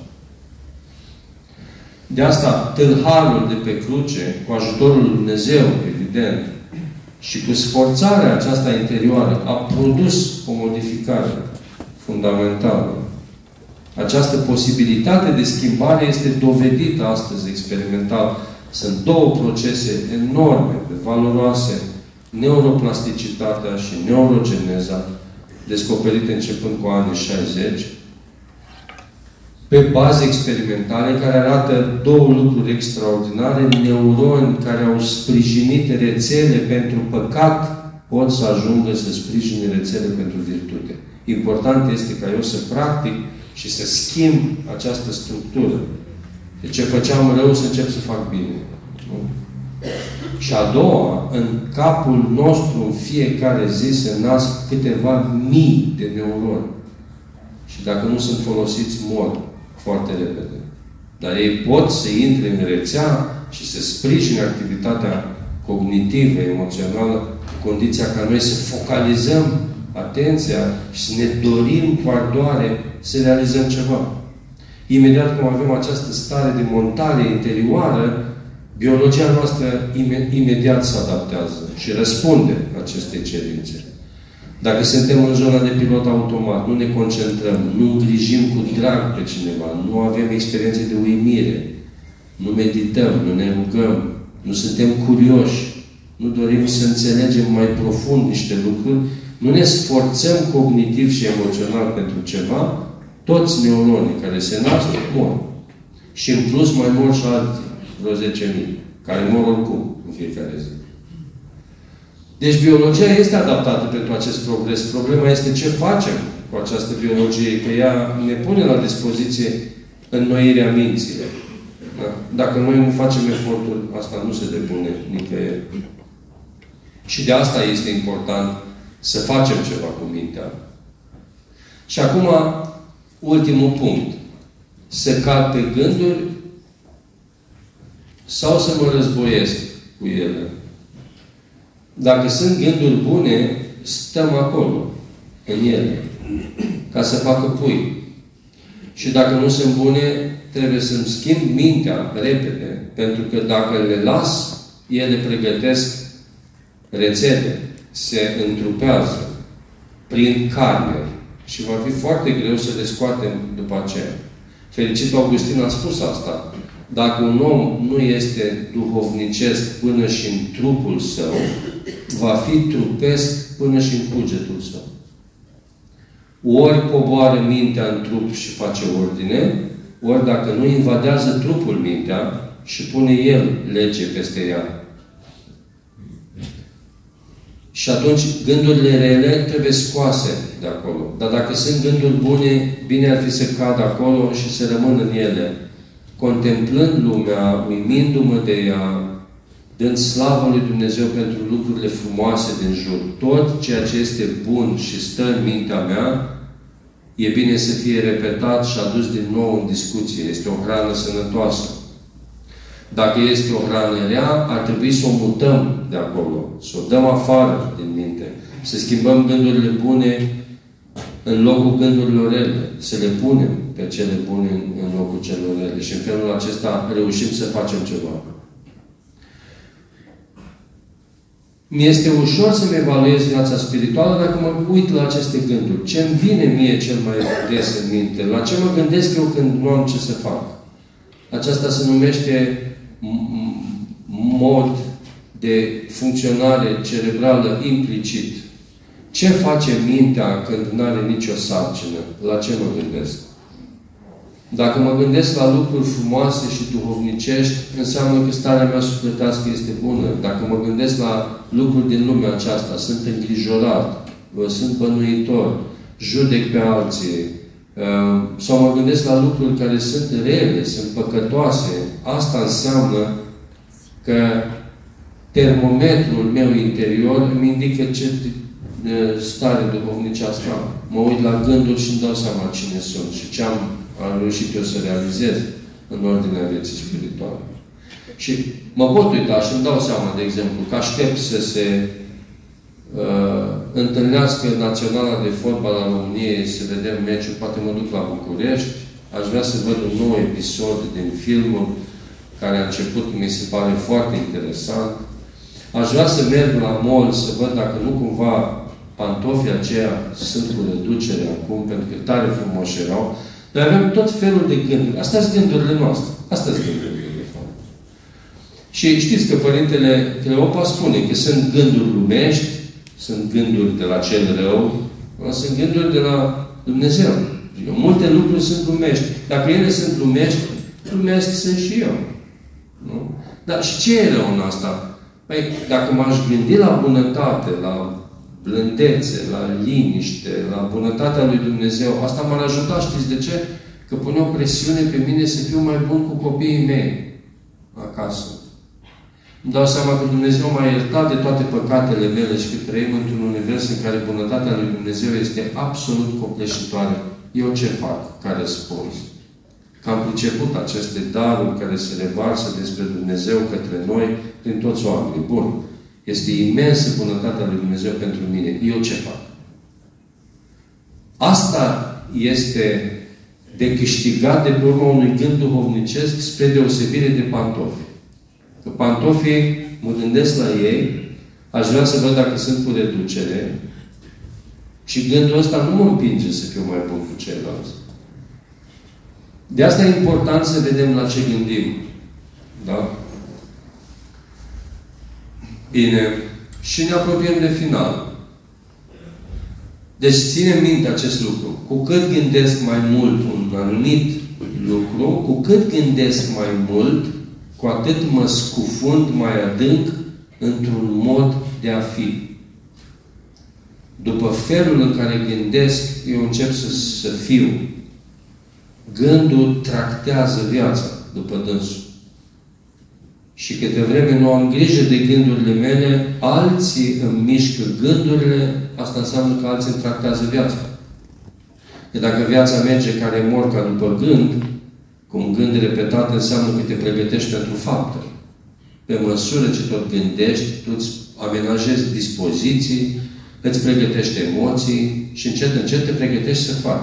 De asta, tâlharul de pe cruce, cu ajutorul lui Dumnezeu, evident, și cu sforțarea aceasta interioară, a produs o modificare fundamentală. Această posibilitate de schimbare este dovedită astăzi experimental. Sunt două procese enorme, valoroase, neuroplasticitatea și neurogeneza, descoperite începând cu anii 60, pe baze experimentale care arată două lucruri extraordinare, neuroni care au sprijinit rețele pentru păcat pot să ajungă să sprijine rețele pentru virtute. Important este ca eu să practic și să schimb această structură. De ce făceam rău să încep să fac bine. Nu? Și a doua, în capul nostru, în fiecare zi, se nasc câteva mii de neuroni. Și dacă nu sunt folosiți, mor foarte repede. Dar ei pot să intre în rețea și să sprijine activitatea cognitivă, emoțională, în condiția ca noi să focalizăm atenția și să ne dorim cu ardoare să realizăm ceva. Imediat cum avem această stare de montare interioară, biologia noastră imediat se adaptează și răspunde acestei cerințe. Dacă suntem în zona de pilot automat, nu ne concentrăm, nu îngrijim cu drag pe cineva, nu avem experiențe de uimire, nu medităm, nu ne rugăm, nu suntem curioși, nu dorim să înțelegem mai profund niște lucruri, nu ne sforțăm cognitiv și emoțional pentru ceva, toți neuronii care se nasc mor. Și în plus mai mor și alții, vreo 10.000, care mor oricum în fiecare zi. Deci biologia este adaptată pentru acest progres. Problema este ce facem cu această biologie, că ea ne pune la dispoziție înnoirea minții. Da? Dacă noi nu facem efortul, asta nu se depune nicăieri. Și de asta este important să facem ceva cu mintea. Și acum, ultimul punct. Să cad pe gânduri sau să mă războiesc cu ele. Dacă sunt gânduri bune, stăm acolo, în ele, ca să facă pui. Și dacă nu sunt bune, trebuie să-mi schimb mintea repede, pentru că dacă le las, ele pregătesc rețele, se întrupează prin carne și va fi foarte greu să le scoatem după aceea. Fericitul Augustin a spus asta. Dacă un om nu este duhovnicesc până și în trupul său, va fi trupesc până și în cugetul său. Ori coboară mintea în trup și face ordine, ori dacă nu invadează trupul mintea și pune el lege peste ea. Și atunci gândurile rele trebuie scoase de acolo. Dar dacă sunt gânduri bune, bine ar fi să cad acolo și să rămân în ele, contemplând lumea, uimindu-mă de ea, dând slavă lui Dumnezeu pentru lucrurile frumoase din jur. Tot ceea ce este bun și stă în mintea mea, e bine să fie repetat și adus din nou în discuție. Este o hrană sănătoasă. Dacă este o hrană rea, ar trebui să o mutăm de acolo, să o dăm afară din minte, să schimbăm gândurile bune în locul gândurilor rele, să le punem pe cele bune în locul celor rele. Și în felul acesta reușim să facem ceva. Mi-este ușor să-mi evaluez viața spirituală dacă mă uit la aceste gânduri. Ce-mi vine mie cel mai des în minte? La ce mă gândesc eu când nu am ce să fac? Aceasta se numește mod de funcționare cerebrală implicit. Ce face mintea când nu are nicio sarcină? La ce mă gândesc? Dacă mă gândesc la lucruri frumoase și duhovnicești, înseamnă că starea mea sufletească este bună. Dacă mă gândesc la lucruri din lumea aceasta, sunt îngrijorat, sunt bănuitor, judec pe alții, sau mă gândesc la lucruri care sunt rele, sunt păcătoase, asta înseamnă că termometrul meu interior îmi indică ce stare duhovnicească am. Mă uit la gânduri și îmi dau seama cine sunt și ce am reușit eu să realizez în ordinea vieții spirituale. Și mă pot uita și îmi dau seama, de exemplu, că aștept să se întâlnească Naționala de Fotbal a României, să vedem meciul, poate mă duc la București, aș vrea să văd un nou episod din filmul care a început, mi se pare foarte interesant. Aș vrea să merg la mall, să văd dacă nu cumva pantofii aceia sunt cu reducere acum, pentru că tare frumoși erau. Noi avem tot felul de gânduri. Astea sunt gândurile noastre. Astea sunt gândurile, de fapt. Și știți că Părintele Cleopa spune că sunt gânduri lumești, sunt gânduri de la cel rău, sunt gânduri de la Dumnezeu. Multe lucruri sunt lumești. Dacă ele sunt lumești, lumesc sunt și eu. Nu? Dar și ce e rău în asta? Păi, dacă m-aș gândi la bunătate, la blândețe, la liniște, la bunătatea lui Dumnezeu. Asta m-ar ajuta, știți de ce? Că pune o presiune pe mine să fiu mai bun cu copiii mei acasă. Îmi dau seama că Dumnezeu m-a iertat de toate păcatele mele și că trăim într-un univers în care bunătatea lui Dumnezeu este absolut copleșitoare. Eu ce fac ca răspuns? Că am priceput aceste daruri care se revarsă despre Dumnezeu către noi prin toți oamenii. Bun. Este imensă bunătatea lui Dumnezeu pentru mine. Eu ce fac? Asta este de câștigat de pe urma unui gând duhovnicesc spre deosebire de pantofi. Că pantofii, mă gândesc la ei, aș vrea să văd dacă sunt cu reducere și gândul ăsta nu mă împinge să fiu mai bun cu ceilalți. De asta e important să vedem la ce gândim. Da? Bine. Și ne apropiem de final. Deci ținem minte acest lucru. Cu cât gândesc mai mult un anumit lucru, cu cât gândesc mai mult, cu atât mă scufund mai adânc într-un mod de a fi. După felul în care gândesc, eu încep să fiu. Gândul tractează viața după dânsul. Și câte vreme nu am grijă de gândurile mele, alții îmi mișcă gândurile, asta înseamnă că alții îmi tractează viața. Că dacă viața merge care mor ca după gând, cum gând repetat înseamnă că te pregătești pentru fapte. Pe măsură ce tot gândești, tu îți amenajezi dispoziții, îți pregătești emoții și încet, încet te pregătești să faci.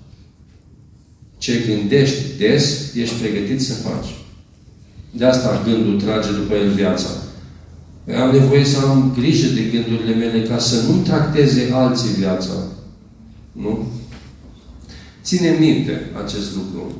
Ce gândești des, ești pregătit să faci. De asta gândul trage după el viața. Am nevoie să am grijă de gândurile mele ca să nu tracteze alții viața. Nu? Ține minte acest lucru.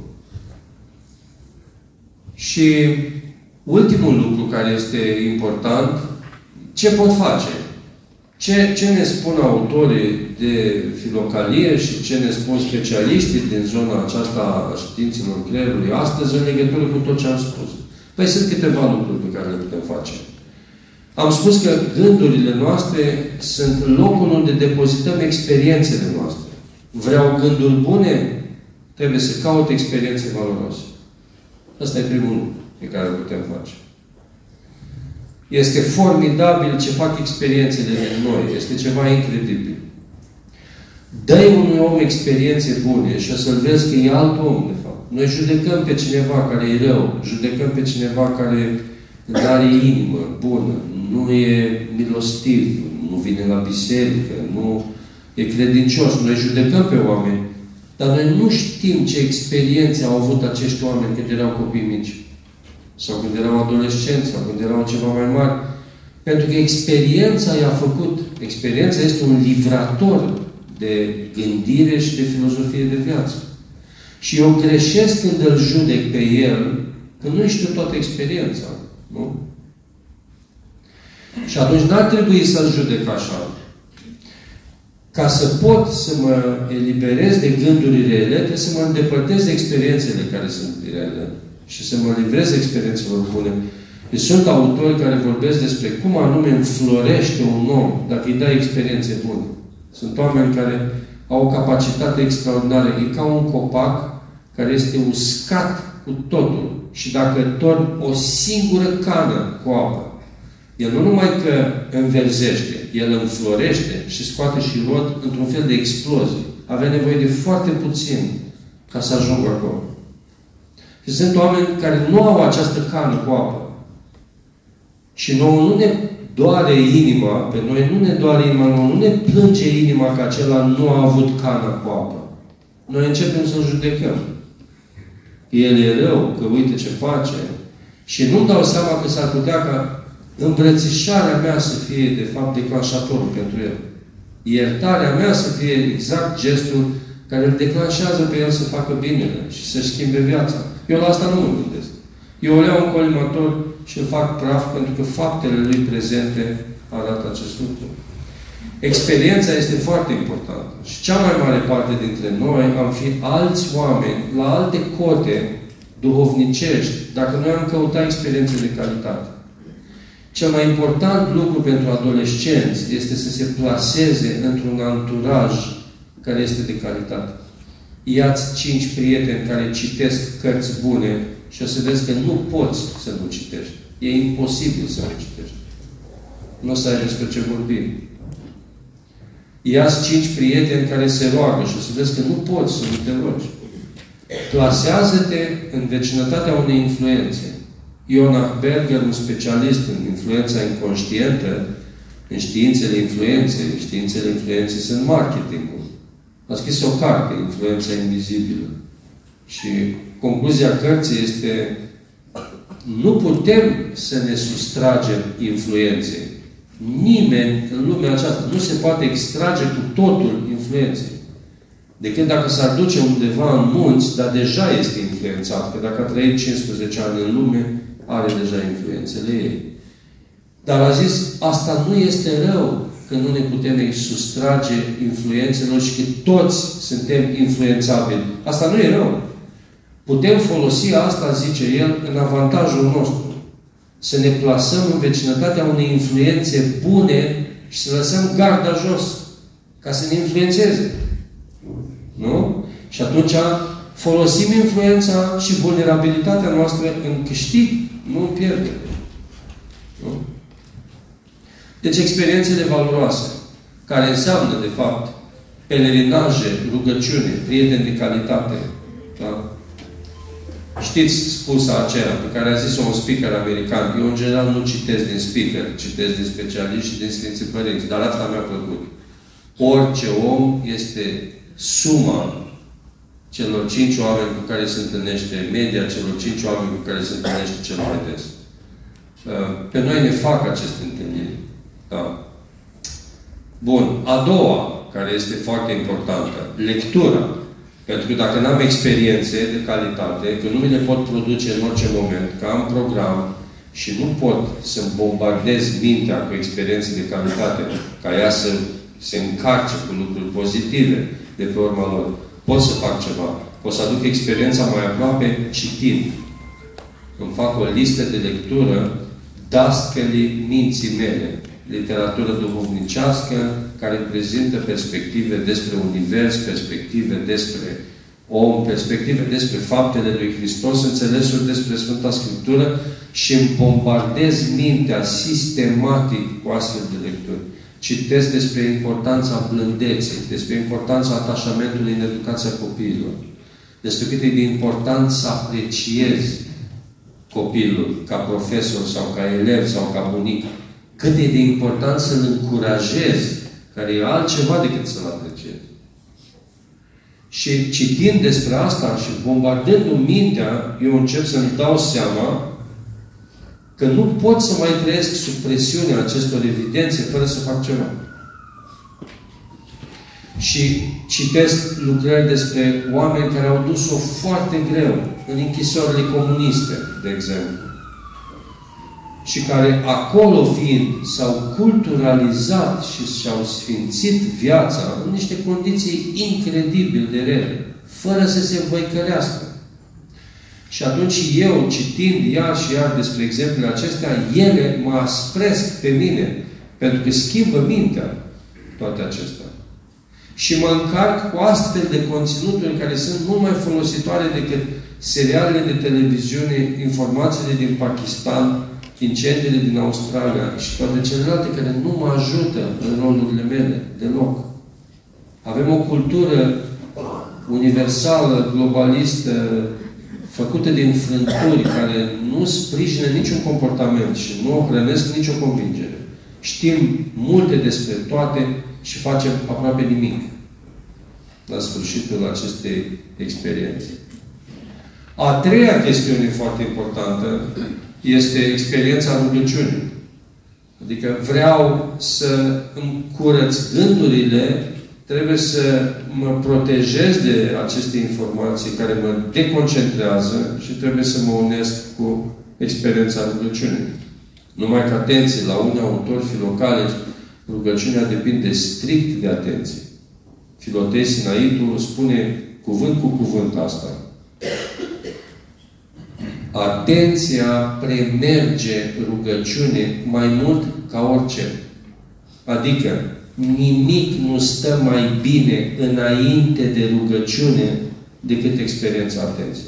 Și ultimul lucru care este important, ce pot face? Ce ne spun autorii de filocalie și ce ne spun specialiștii din zona aceasta a științelor creierului astăzi în legătură cu tot ce am spus? Păi sunt câteva lucruri pe care le putem face. Am spus că gândurile noastre sunt locul unde depozităm experiențele noastre. Vreau gânduri bune? Trebuie să caut experiențe valoroase. Ăsta e primul lucru pe care îl putem face. Este formidabil ce fac experiențele în noi. Este ceva incredibil. Dă-i unui om experiențe bune și o să-l vezi că e alt om, de fapt. Noi judecăm pe cineva care e rău, judecăm pe cineva care nu are inimă bună, nu e milostiv, nu vine la biserică, nu e credincios. Noi judecăm pe oameni, dar noi nu știm ce experiențe au avut acești oameni când erau copii mici. Sau când erau adolescenți, sau când erau ceva mai mari. Pentru că experiența i-a făcut. Experiența este un livrator de gândire și de filozofie de viață. Și eu greșesc când îl judec pe el, că nu știu toată experiența. Nu? Și atunci n-ar trebui să-l judec așa. Ca să pot să mă eliberez de gânduri rele, trebuie să mă îndepărtez de experiențele care sunt rele. Și să mă livrez experiențelor bune. Deci sunt autori care vorbesc despre cum anume înflorește un om dacă îi dai experiențe bune. Sunt oameni care au o capacitate extraordinară. E ca un copac care este uscat cu totul. Și dacă torni o singură cană cu apă, el nu numai că înverzește, el înflorește și scoate și rod într-un fel de explozie. Avea nevoie de foarte puțin ca să ajungă acolo. Și sunt oameni care nu au această cană cu apă. Și nouă nu ne doare inima, pe noi nu ne doare inima, nouă nu ne plânge inima că acela nu a avut cană cu apă. Noi începem să-l judecăm. El e rău, că uite ce face. Și nu-mi dau seama că s-ar putea ca îmbrățișarea mea să fie, de fapt, declanșatorul pentru el. Iertarea mea să fie exact gestul care îl declanșează pe el să facă binele și să schimbe viața. Eu la asta nu mă gândesc. Eu îl iau în colimator și îl fac praf pentru că faptele lui prezente arată acest lucru. Experiența este foarte importantă. Și cea mai mare parte dintre noi am fi alți oameni la alte cote duhovnicești dacă noi am căutat experiențe de calitate. Cel mai important lucru pentru adolescenți este să se plaseze într-un anturaj care este de calitate. Ia-ți 5 prieteni care citesc cărți bune și o să vezi că nu poți să nu citești. E imposibil să nu citești. Nu o să ai despre ce vorbi. Ia-ți 5 prieteni care se roagă și o să vezi că nu poți să nu te rogi. Plasează-te în vecinătatea unei influențe. Ionah Berger, un specialist în influența inconștientă, în științele influenței. Științele influenței sunt marketingul. A scris o carte, Influența invizibilă. Și concluzia cărții este: nu putem să ne sustragem influenței. Nimeni în lumea aceasta nu se poate extrage cu totul influenței. Decât dacă s-ar duce undeva în munți, dar deja este influențat. Că dacă a trăit 15 ani în lume, are deja influențele ei. Dar a zis, asta nu este rău, că nu ne putem sustrage influențelor și că toți suntem influențabili. Asta nu e rău. Putem folosi asta, zice el, în avantajul nostru. Să ne plasăm în vecinătatea unei influențe bune și să lăsăm garda jos, ca să ne influențeze. Nu? Și atunci folosim influența și vulnerabilitatea noastră în câștig, nu în pierdere. Nu? Deci experiențele valoroase, care înseamnă, de fapt, pelerinaje, rugăciune, prieteni de calitate. Da? Știți spusa aceea pe care a zis-o un speaker american. Eu, în general, nu citesc din speaker, citesc din specialiști și din Sfinții Părinți. Dar asta mi-a plăcut. Orice om este suma celor 5 oameni cu care se întâlnește, media celor 5 oameni cu care se întâlnește cel mai des. Pe noi ne fac aceste întâlniri. Da. Bun. A doua, care este foarte importantă, lectura. Pentru că dacă n-am experiențe de calitate, că nu mi le pot produce în orice moment, că am program și nu pot să-mi bombardez mintea cu experiențe de calitate, ca ea să se încarce cu lucruri pozitive de pe urma lor. Pot să fac ceva. Pot să aduc experiența mai aproape citind. Îmi fac o listă de lectură dascălii minții mele. Literatură duhovnicească care prezintă perspective despre univers, perspective despre om, perspective despre faptele lui Hristos, înțelesuri despre Sfânta Scriptură și îmi bombardez mintea sistematic cu astfel de lecturi. Citesc despre importanța blândeței, despre importanța atașamentului în educația copiilor, despre cât e de important să apreciezi copilul ca profesor sau ca elev sau ca bunic, cât e de important să-l încurajezi, care e altceva decât să-l apreciezi. Și citind despre asta și bombardându-mi mintea, eu încep să-mi dau seama că nu pot să mai trăiesc sub presiunea acestor evidențe fără să fac ceva. Și citesc lucrări despre oameni care au dus-o foarte greu în închisorile comuniste, de exemplu. Și care, acolo fiind, s-au culturalizat și și-au sfințit viața în niște condiții incredibil de rele, fără să se văicărească. Și atunci eu, citind iar și iar despre exemplele acestea, ele mă aspresc pe mine, pentru că schimbă mintea toate acestea. Și mă încarc cu astfel de conținuturi care sunt mult mai folositoare decât serialele de televiziune, informațiile din Pakistan, incendiile din Australia și toate celelalte care nu mă ajută în rolurile mele deloc. Avem o cultură universală, globalistă, făcută din frânturi, care nu sprijină niciun comportament și nu o hrănesc nicio convingere. Știm multe despre toate și facem aproape nimic la sfârșitul acestei experiențe. A treia chestiune foarte importantă este experiența rugăciunii. Adică vreau să îmi curăț gândurile, trebuie să mă protejez de aceste informații care mă deconcentrează și trebuie să mă unesc cu experiența rugăciunii. Numai că, atenție, la unii autori filocale, rugăciunea depinde strict de atenție. Filotei Sinaitul spune cuvânt cu cuvânt asta. Atenția premerge rugăciune mai mult ca orice. Adică, nimic nu stă mai bine înainte de rugăciune decât experiența atenției.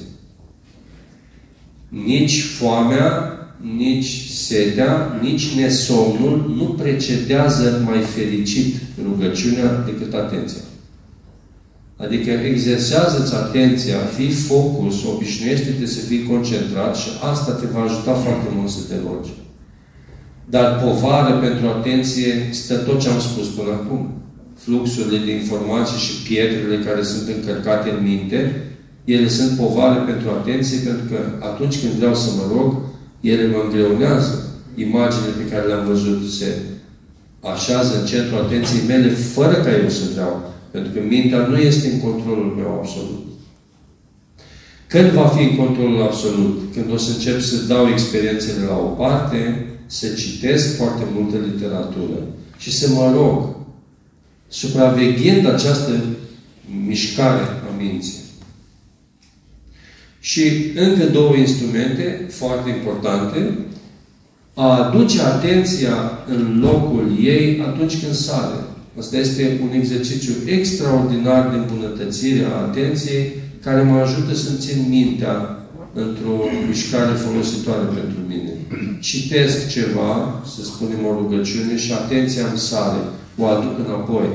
Nici foamea, nici setea, nici nesomnul nu precedează mai fericit rugăciunea decât atenția. Adică exersează-ți atenția, fii focus, obișnuiește-te să fii concentrat și asta te va ajuta foarte mult să te rogi. Dar povară pentru atenție stă tot ce am spus până acum. Fluxurile de informații și pietrele care sunt încărcate în minte, ele sunt povare pentru atenție, pentru că atunci când vreau să mă rog, ele mă îngreunează. Imaginile pe care le-am văzut se așează în centrul atenției mele fără ca eu să vreau. Pentru că mintea nu este în controlul meu absolut. Când va fi în controlul absolut? Când o să încep să dau experiențele la o parte, să citesc foarte multă literatură și să mă rog, supraveghind această mișcare a minții. Și încă două instrumente foarte importante. A aduce atenția în locul ei atunci când sare. Asta este un exercițiu extraordinar de îmbunătățire a atenției care mă ajută să-mi țin mintea într-o mișcare folositoare pentru mine. Citesc ceva, să spunem o rugăciune, și atenția îmi sare, o aduc înapoi.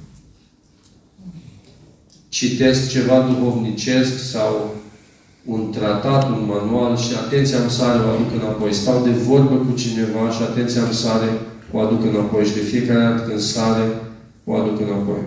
Citesc ceva duhovnicesc sau un tratat, un manual și atenția îmi sare, o aduc înapoi. Stau de vorbă cu cineva și atenția îmi sare, o aduc înapoi. Și de fiecare dată când sare, o aduc înapoi.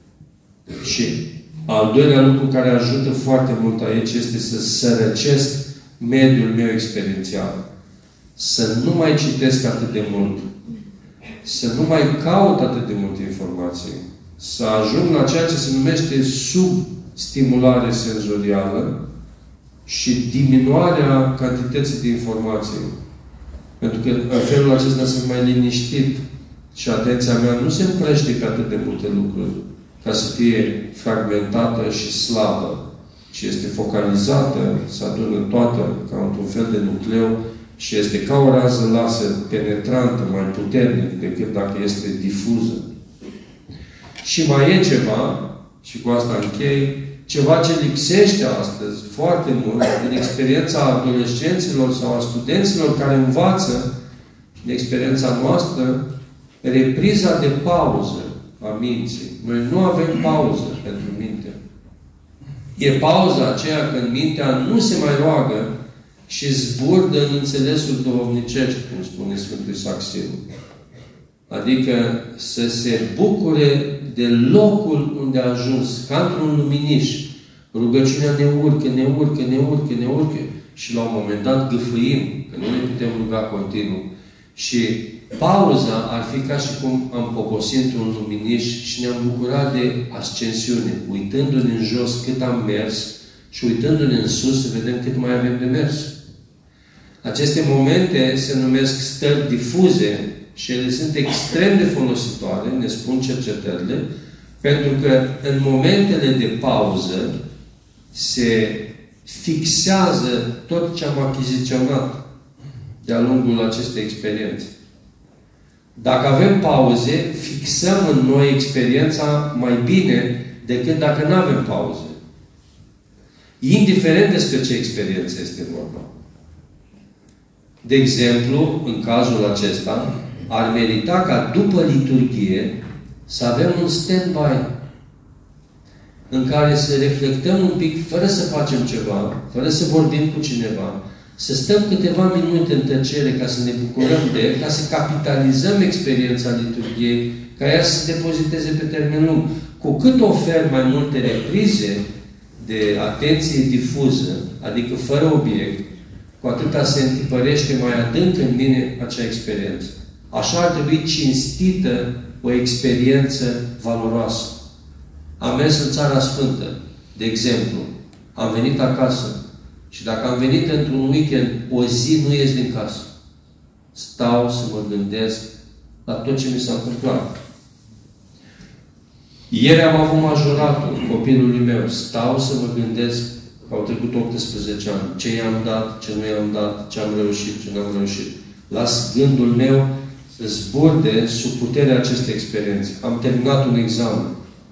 Și al doilea lucru care ajută foarte mult aici este să sărăcesc mediul meu experiențial. Să nu mai citesc atât de mult. Să nu mai caut atât de multe informații. Să ajung la ceea ce se numește substimulare senzorială și diminuarea cantității de informații. Pentru că în felul acesta sunt mai liniștit și atenția mea nu se împrăște pe atât de multe lucruri ca să fie fragmentată și slabă, ci este focalizată, se adună toată ca într-un fel de nucleu și este ca o rază laser penetrantă, mai puternic decât dacă este difuză. Și mai e ceva, și cu asta închei, ceva ce lipsește astăzi foarte mult din experiența adolescenților sau a studenților care învață, din experiența noastră, repriza de pauză a minții. Noi nu avem pauză pentru minte. E pauza aceea când mintea nu se mai roagă și zburdă în înțelesul duhovnicești, cum spune Sfântul Isaac Sirul. Adică să se bucure de locul unde a ajuns, ca într-un luminiș. Rugăciunea ne urcă, ne urcă, ne urcă, ne urcă. Și la un moment dat gâfâim, că nu ne putem ruga continuu. Și pauza ar fi ca și cum am poposit într-un luminiș și ne-am bucurat de ascensiune, uitându-ne în jos cât am mers și uitându-ne în sus să vedem cât mai avem de mers. Aceste momente se numesc stări difuze și ele sunt extrem de folositoare, ne spun cercetările, pentru că în momentele de pauză se fixează tot ce am achiziționat de-a lungul acestei experiențe. Dacă avem pauze, fixăm în noi experiența mai bine decât dacă nu avem pauze. Indiferent despre ce experiență este vorba. De exemplu, în cazul acesta, ar merita ca după liturghie să avem un stand-by în care să reflectăm un pic, fără să facem ceva, fără să vorbim cu cineva, să stăm câteva minute în tăcere ca să ne bucurăm de, ca să capitalizăm experiența liturghiei, ca ea să se depoziteze pe termen lung. Cu cât ofer mai multe reprize de atenție difuză, adică fără obiect, cu atâta se întipărește mai adânc în mine acea experiență. Așa ar trebui cinstită o experiență valoroasă. Am mers în Țara Sfântă, de exemplu. Am venit acasă. Și dacă am venit într-un weekend, o zi nu ies din casă. Stau să mă gândesc la tot ce mi s-a întâmplat. Ieri am avut majoratul copilului meu. Stau să mă gândesc Au trecut 18 ani. Ce i-am dat, ce nu i-am dat, ce am reușit, ce n-am reușit. Las gândul meu să zburde sub puterea acestei experiențe. Am terminat un examen.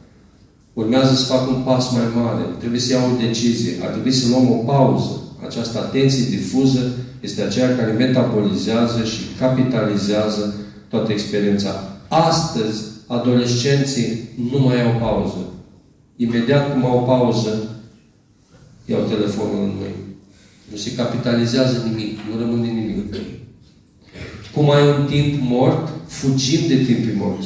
Urmează să fac un pas mai mare. Trebuie să iau o decizie. Ar trebui să luăm o pauză. Această atenție difuză este aceea care metabolizează și capitalizează toată experiența. Astăzi, adolescenții nu mai au pauză. Imediat cum au pauză, iau telefonul în mâini. Nu se capitalizează nimic. Nu rămâne nimic. Cum ai un timp mort, fugim de timpii morți.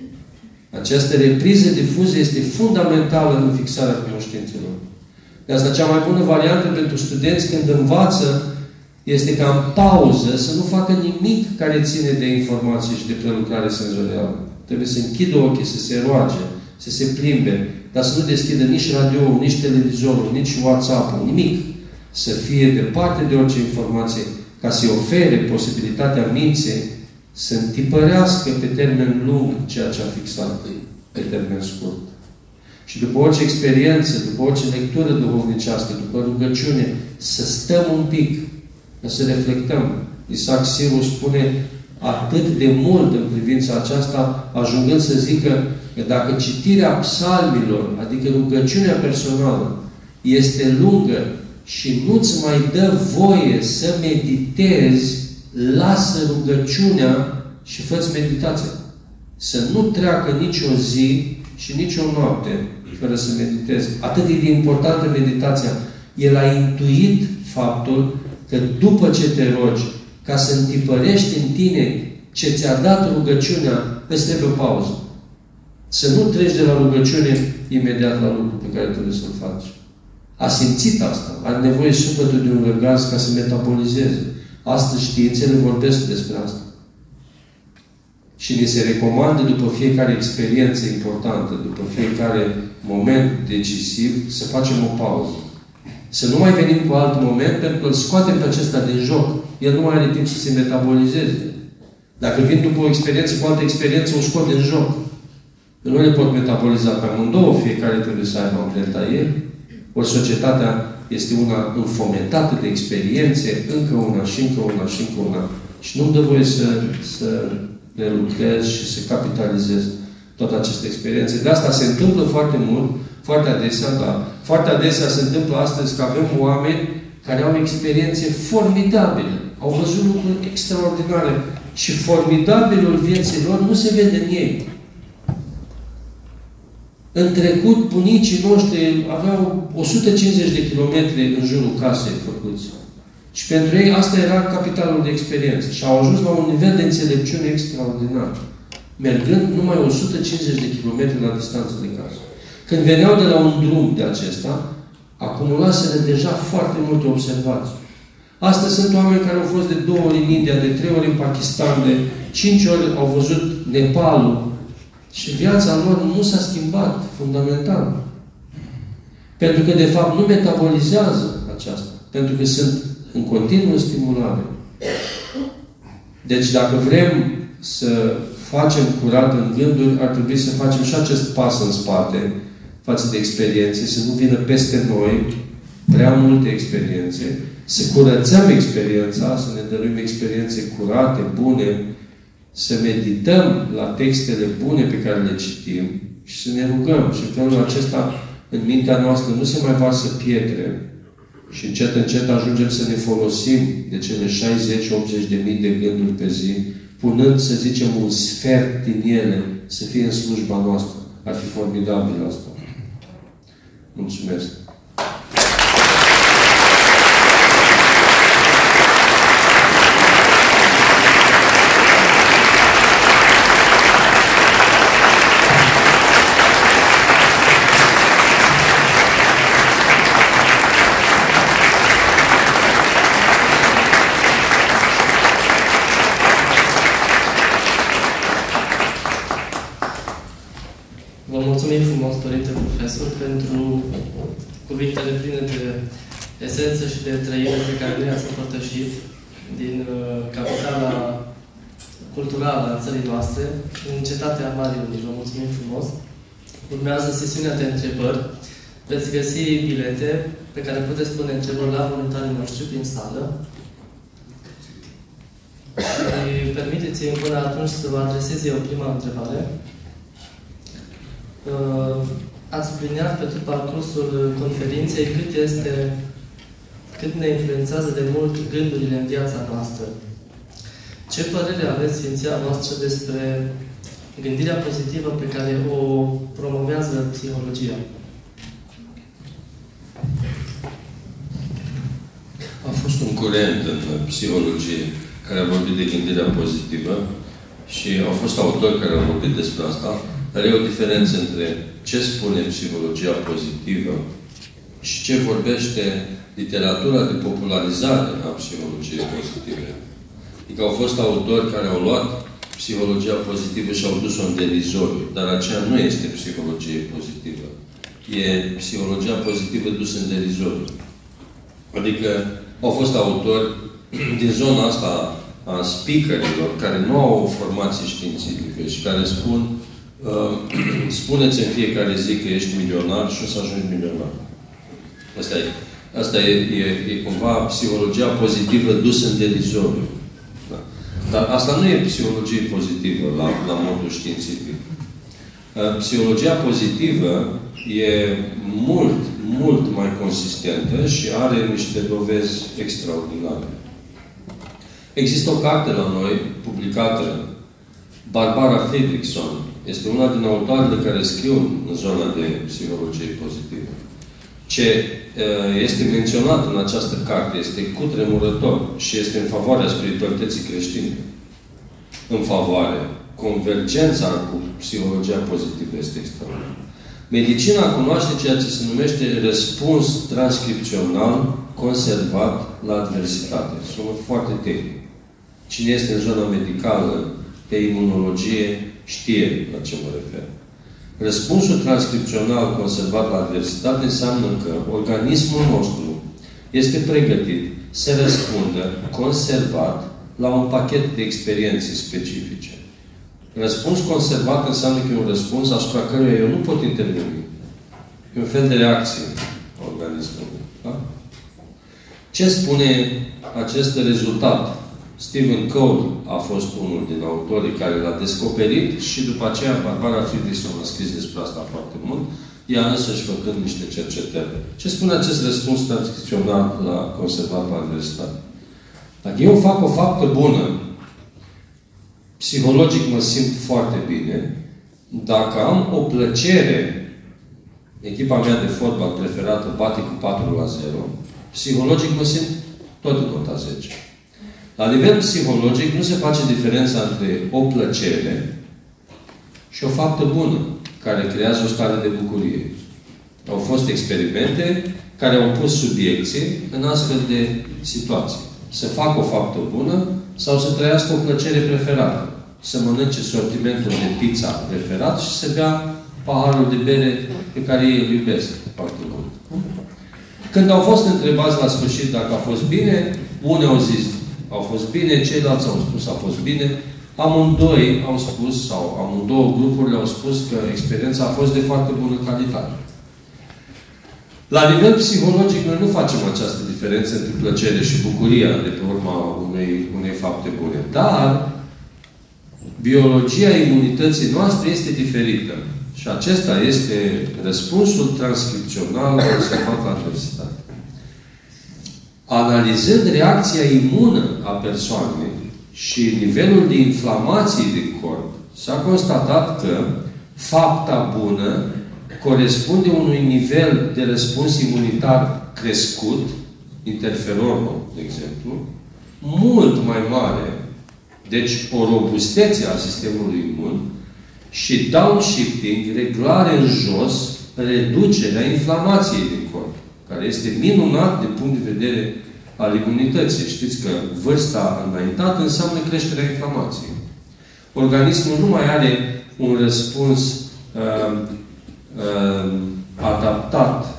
Această repriză difuză este fundamentală în fixarea cunoștințelor. De asta cea mai bună variantă pentru studenți când învață este ca în pauză să nu facă nimic care ține de informație și de prelucrare senzorială. Trebuie să închidă ochii, să se roage, să se plimbe, dar să nu deschidă nici radio-ul, nici televizorul, nici WhatsApp-ul, nimic. Să fie departe de orice informație, ca să-i ofere posibilitatea minții să întipărească pe termen lung ceea ce a fixat pe termen scurt. Și după orice experiență, după orice lectură duhovnicească, după rugăciune, să stăm un pic, să reflectăm. Isaac Siru spune atât de mult în privința aceasta, ajungând să zică că dacă citirea psalmilor, adică rugăciunea personală, este lungă și nu-ți mai dă voie să meditezi, lasă rugăciunea și fă-ți meditația. Să nu treacă nici o zi și nici o noapte fără să meditezi. Atât de importantă meditația. El a intuit faptul că după ce te rogi, ca să întipărești în tine ce ți-a dat rugăciunea, îți trebuie o pauză. Să nu treci de la rugăciune imediat la lucru pe care trebuie să-l faci. A simțit asta. Are nevoie sufletul de un răgaz ca să metabolizeze. Astăzi științele vorbesc despre asta. Și ni se recomandă după fiecare experiență importantă, după fiecare moment decisiv, să facem o pauză. Să nu mai venim cu alt moment, pentru că îl scoatem pe acesta din joc. El nu mai are timp să se metabolizeze. Dacă vin după o experiență cu altă experiență, o scot din joc. Că nu le pot metaboliza pe amândouă, fiecare trebuie să aibă amprenta ei. Ori societatea este una înfometată de experiențe, încă una și încă una și încă una. Și nu-mi dă voie să le lucrez și să capitalizez toate aceste experiențe. De asta se întâmplă foarte mult, foarte adesea, dar foarte adesea se întâmplă astăzi că avem oameni care au experiențe formidabile. Au văzut lucruri extraordinare și formidabilul vieții lor nu se vede în ei. În trecut, bunicii noștri aveau 150 de kilometri în jurul casei făcuți. Și pentru ei asta era capitalul de experiență. Și au ajuns la un nivel de înțelepciune extraordinar. Mergând numai 150 de kilometri la distanță de casă. Când veneau de la un drum de acesta, acumulaseră deja foarte multe observații. Astăzi sunt oameni care au fost de 2 ori în India, de 3 ori în Pakistan, de 5 ori au văzut Nepalul. Și viața lor nu s-a schimbat fundamental. Pentru că, de fapt, nu metabolizează aceasta. Pentru că sunt în continuă stimulare. Deci, dacă vrem să facem curat în gânduri, ar trebui să facem și acest pas în spate față de experiențe, să nu vină peste noi prea multe experiențe, să curățăm experiența, să ne dăruim experiențe curate, bune, să medităm la textele bune pe care le citim și să ne rugăm. Și în felul acesta, în mintea noastră, nu se mai varsă pietre și încet, încet ajungem să ne folosim de cele 60-80 de mii de gânduri pe zi, punând, să zicem, un sfert din ele să fie în slujba noastră. Ar fi formidabil asta. Mulțumesc! Vă mulțumim frumos, Părinte Profesor, pentru cuvintele pline de esență și de trăire pe care le-ați împărtășit din capitala culturală a țării noastre, în cetatea Marii Unii. Vă mulțumim frumos. Urmează sesiunea de întrebări. Veți găsi bilete pe care puteți pune întrebări la voluntarii noștri prin sală. Și permiteți-mi până atunci să vă adresez eu prima întrebare. Ați subliniat pe tot parcursul conferinței cât ne influențează de mult gândurile în viața noastră. Ce părere aveți, Sfinția voastră, despre gândirea pozitivă pe care o promovează psihologia? A fost un curent în psihologie care a vorbit de gândirea pozitivă și au fost autori care au vorbit despre asta, dar e o diferență între ce spune psihologia pozitivă și ce vorbește literatura de popularizare a psihologiei pozitive. Adică au fost autori care au luat psihologia pozitivă și au dus-o în derizoriu, dar aceea nu este psihologie pozitivă. E psihologia pozitivă dusă în derizoriu. Adică au fost autori din zona asta a speakerilor care nu au o formație științifică și care spun spuneți în fiecare zi că ești milionar și o să ajungi milionar. Asta e cumva psihologia pozitivă dusă în derizoriu. Da. Dar asta nu e psihologie pozitivă la modul științific. Psihologia pozitivă e mult mai consistentă și are niște dovezi extraordinare. Există o carte la noi, publicată, Barbara Fredrickson. Este una din autoarele care scriu în zona de psihologie pozitivă. Ce este menționat în această carte este cutremurător și este în favoarea spiritualității creștine. În favoare. Convergența cu psihologia pozitivă este extraordinară. Medicina cunoaște ceea ce se numește răspuns transcripțional conservat la adversitate. Sună foarte tehnic. Cine este în zona medicală pe imunologie știe la ce mă refer. Răspunsul transcripțional conservat la adversitate înseamnă că organismul nostru este pregătit să răspundă conservat la un pachet de experiențe specifice. Răspuns conservat înseamnă că e un răspuns asupra căruia eu nu pot interveni. E un fel de reacție a organismului. Da? Ce spune acest rezultat? Stephen Cole a fost unul din autorii care l-a descoperit și după aceea Barbara Fredrickson a scris despre asta foarte mult, ea însăși făcând niște cercetări. Ce spune acest răspuns transcripțional la conservat la adversitate? Dacă eu fac o faptă bună, psihologic mă simt foarte bine. Dacă am o plăcere, echipa mea de fotbal preferată bate cu 4-0, psihologic mă simt tot în nota 10. La nivel psihologic nu se face diferența între o plăcere și o faptă bună, care creează o stare de bucurie. Au fost experimente care au pus subiecții în astfel de situații. Să facă o faptă bună sau să trăiască o plăcere preferată. Să mănânce sortimentul de pizza preferat și să bea paharul de bere pe care ei îl iubesc foarte mult. Când au fost întrebați la sfârșit dacă a fost bine, unii au zis au fost bine, ceilalți au spus a fost bine, amândoi au spus, sau amândouă grupurile au spus că experiența a fost de foarte bună calitate. La nivel psihologic, noi nu facem această diferență între plăcere și bucuria de pe urma unei fapte bune. Dar biologia imunității noastre este diferită. Și acesta este răspunsul transcripțional conservat la adversitate. Analizând reacția imună a persoanei și nivelul de inflamație din corp, s-a constatat că fapta bună corespunde unui nivel de răspuns imunitar crescut, interferonul, de exemplu, mult mai mare, deci o robustețe a sistemului imun și downshifting, reglare în jos, reducerea inflamației din corp, care este minunat din punct de vedere al imunității. Știți că vârsta înaintată înseamnă creșterea inflamației. Organismul nu mai are un răspuns adaptat,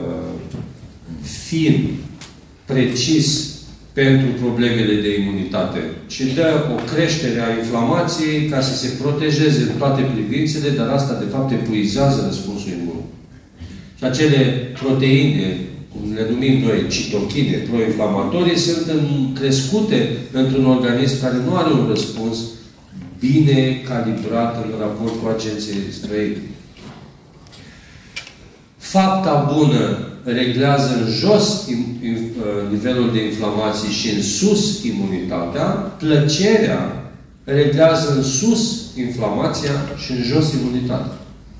fin, precis pentru problemele de imunitate, ci dă o creștere a inflamației ca să se protejeze în toate privințele, dar asta, de fapt, epuizează răspunsul imun. Și acele proteine, cum le numim noi, citochine, proinflamatorii, sunt crescute într-un organism care nu are un răspuns bine calibrat în raport cu agenții străini. Fapta bună reglează în jos nivelul de inflamație și în sus imunitatea. Plăcerea reglează în sus inflamația și în jos imunitatea.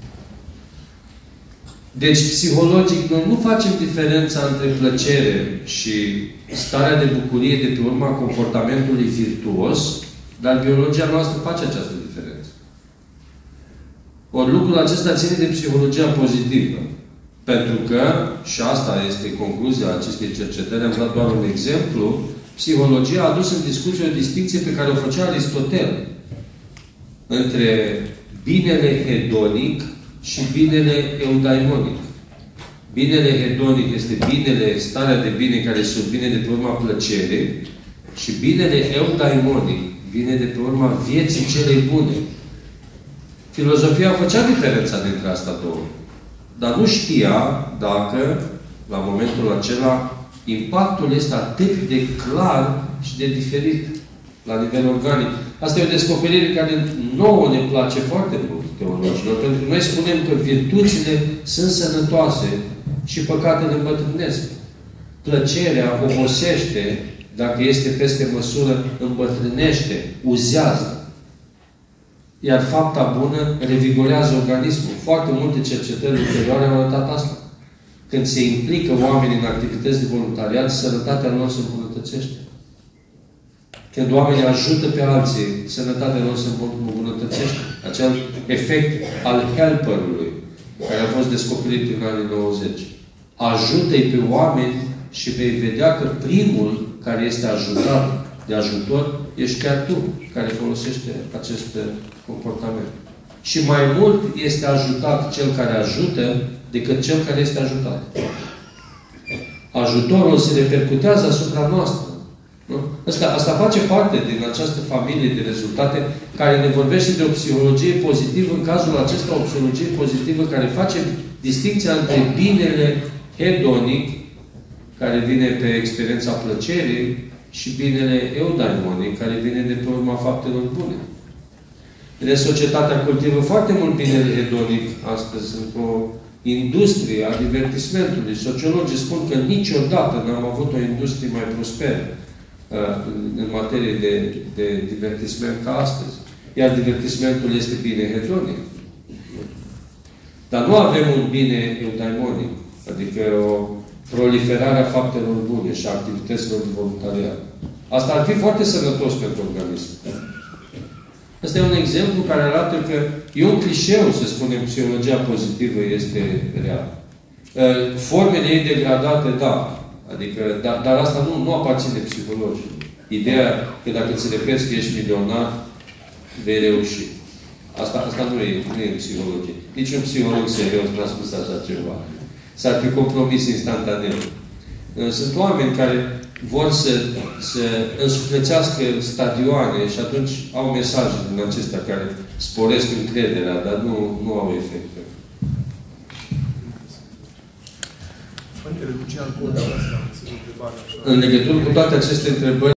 Deci, psihologic, noi nu facem diferența între plăcere și starea de bucurie de pe urma comportamentului virtuos, dar biologia noastră face această diferență. Ori lucrul acesta ține de psihologia pozitivă. Pentru că, și asta este concluzia acestei cercetări, am dat doar un exemplu, psihologia a adus în discuție o distinție pe care o făcea Aristotel între binele hedonic și binele eudaimonic. Binele hedonic este binele, starea de bine care survine de pe urma plăcerii și binele eudaimonic vine de pe urma vieții celei bune. Filozofia făcea diferența dintre astea două. Dar nu știa dacă, la momentul acela, impactul este atât de clar și de diferit la nivel organic. Asta e o descoperire care nouă ne place foarte mult, teologilor, pentru că noi spunem că virtuțile sunt sănătoase și păcatele îmbătrânesc. Plăcerea obosește, dacă este peste măsură, îmbătrânește, uzează. Iar fapta bună revigorează organismul. Foarte multe cercetări ulterioare au arătat asta. Când se implică oamenii în activități de voluntariat, sănătatea lor se îmbunătățește. Când oamenii ajută pe alții, sănătatea lor se îmbunătățește. Acel efect al helperului, care a fost descoperit în anii 90. Ajută-i pe oameni și vei vedea că primul care este ajutat de ajutor ești chiar tu, care folosește acest comportament. Și mai mult este ajutat cel care ajută decât cel care este ajutat. Ajutorul se repercutează asupra noastră. Nu? Asta face parte din această familie de rezultate care ne vorbește de o psihologie pozitivă, în cazul acesta o psihologie pozitivă care face distinția între binele hedonic, care vine pe experiența plăcerii, și binele eudaimonic, care vine de pe urma faptelor bune. De societatea cultivă foarte mult binele hedonic astăzi, într-o industrie a divertismentului. Sociologii spun că niciodată n-am avut o industrie mai prosperă în materie de divertisment ca astăzi. Iar divertismentul este bine hedonic. Dar nu avem un bine eudaimonic, adică o proliferarea faptelor bune și a activităților de voluntariat. Asta ar fi foarte sănătos pentru organism. Asta e un exemplu care arată că e un clișeu, să spunem, psihologia pozitivă este rea. Formele ei degradate, da. Adică, dar asta nu aparține psihologii. Ideea că dacă îți repezi că ești milionar, vei reuși. Asta nu e psihologie. Nici un psiholog serios n-a spus așa ceva. S-ar fi compromis instantaneu. Sunt oameni care vor să însuflețească stadioane și atunci au mesaje din acestea care sporesc încrederea, dar nu au efecte. În legătură cu toate aceste întrebări,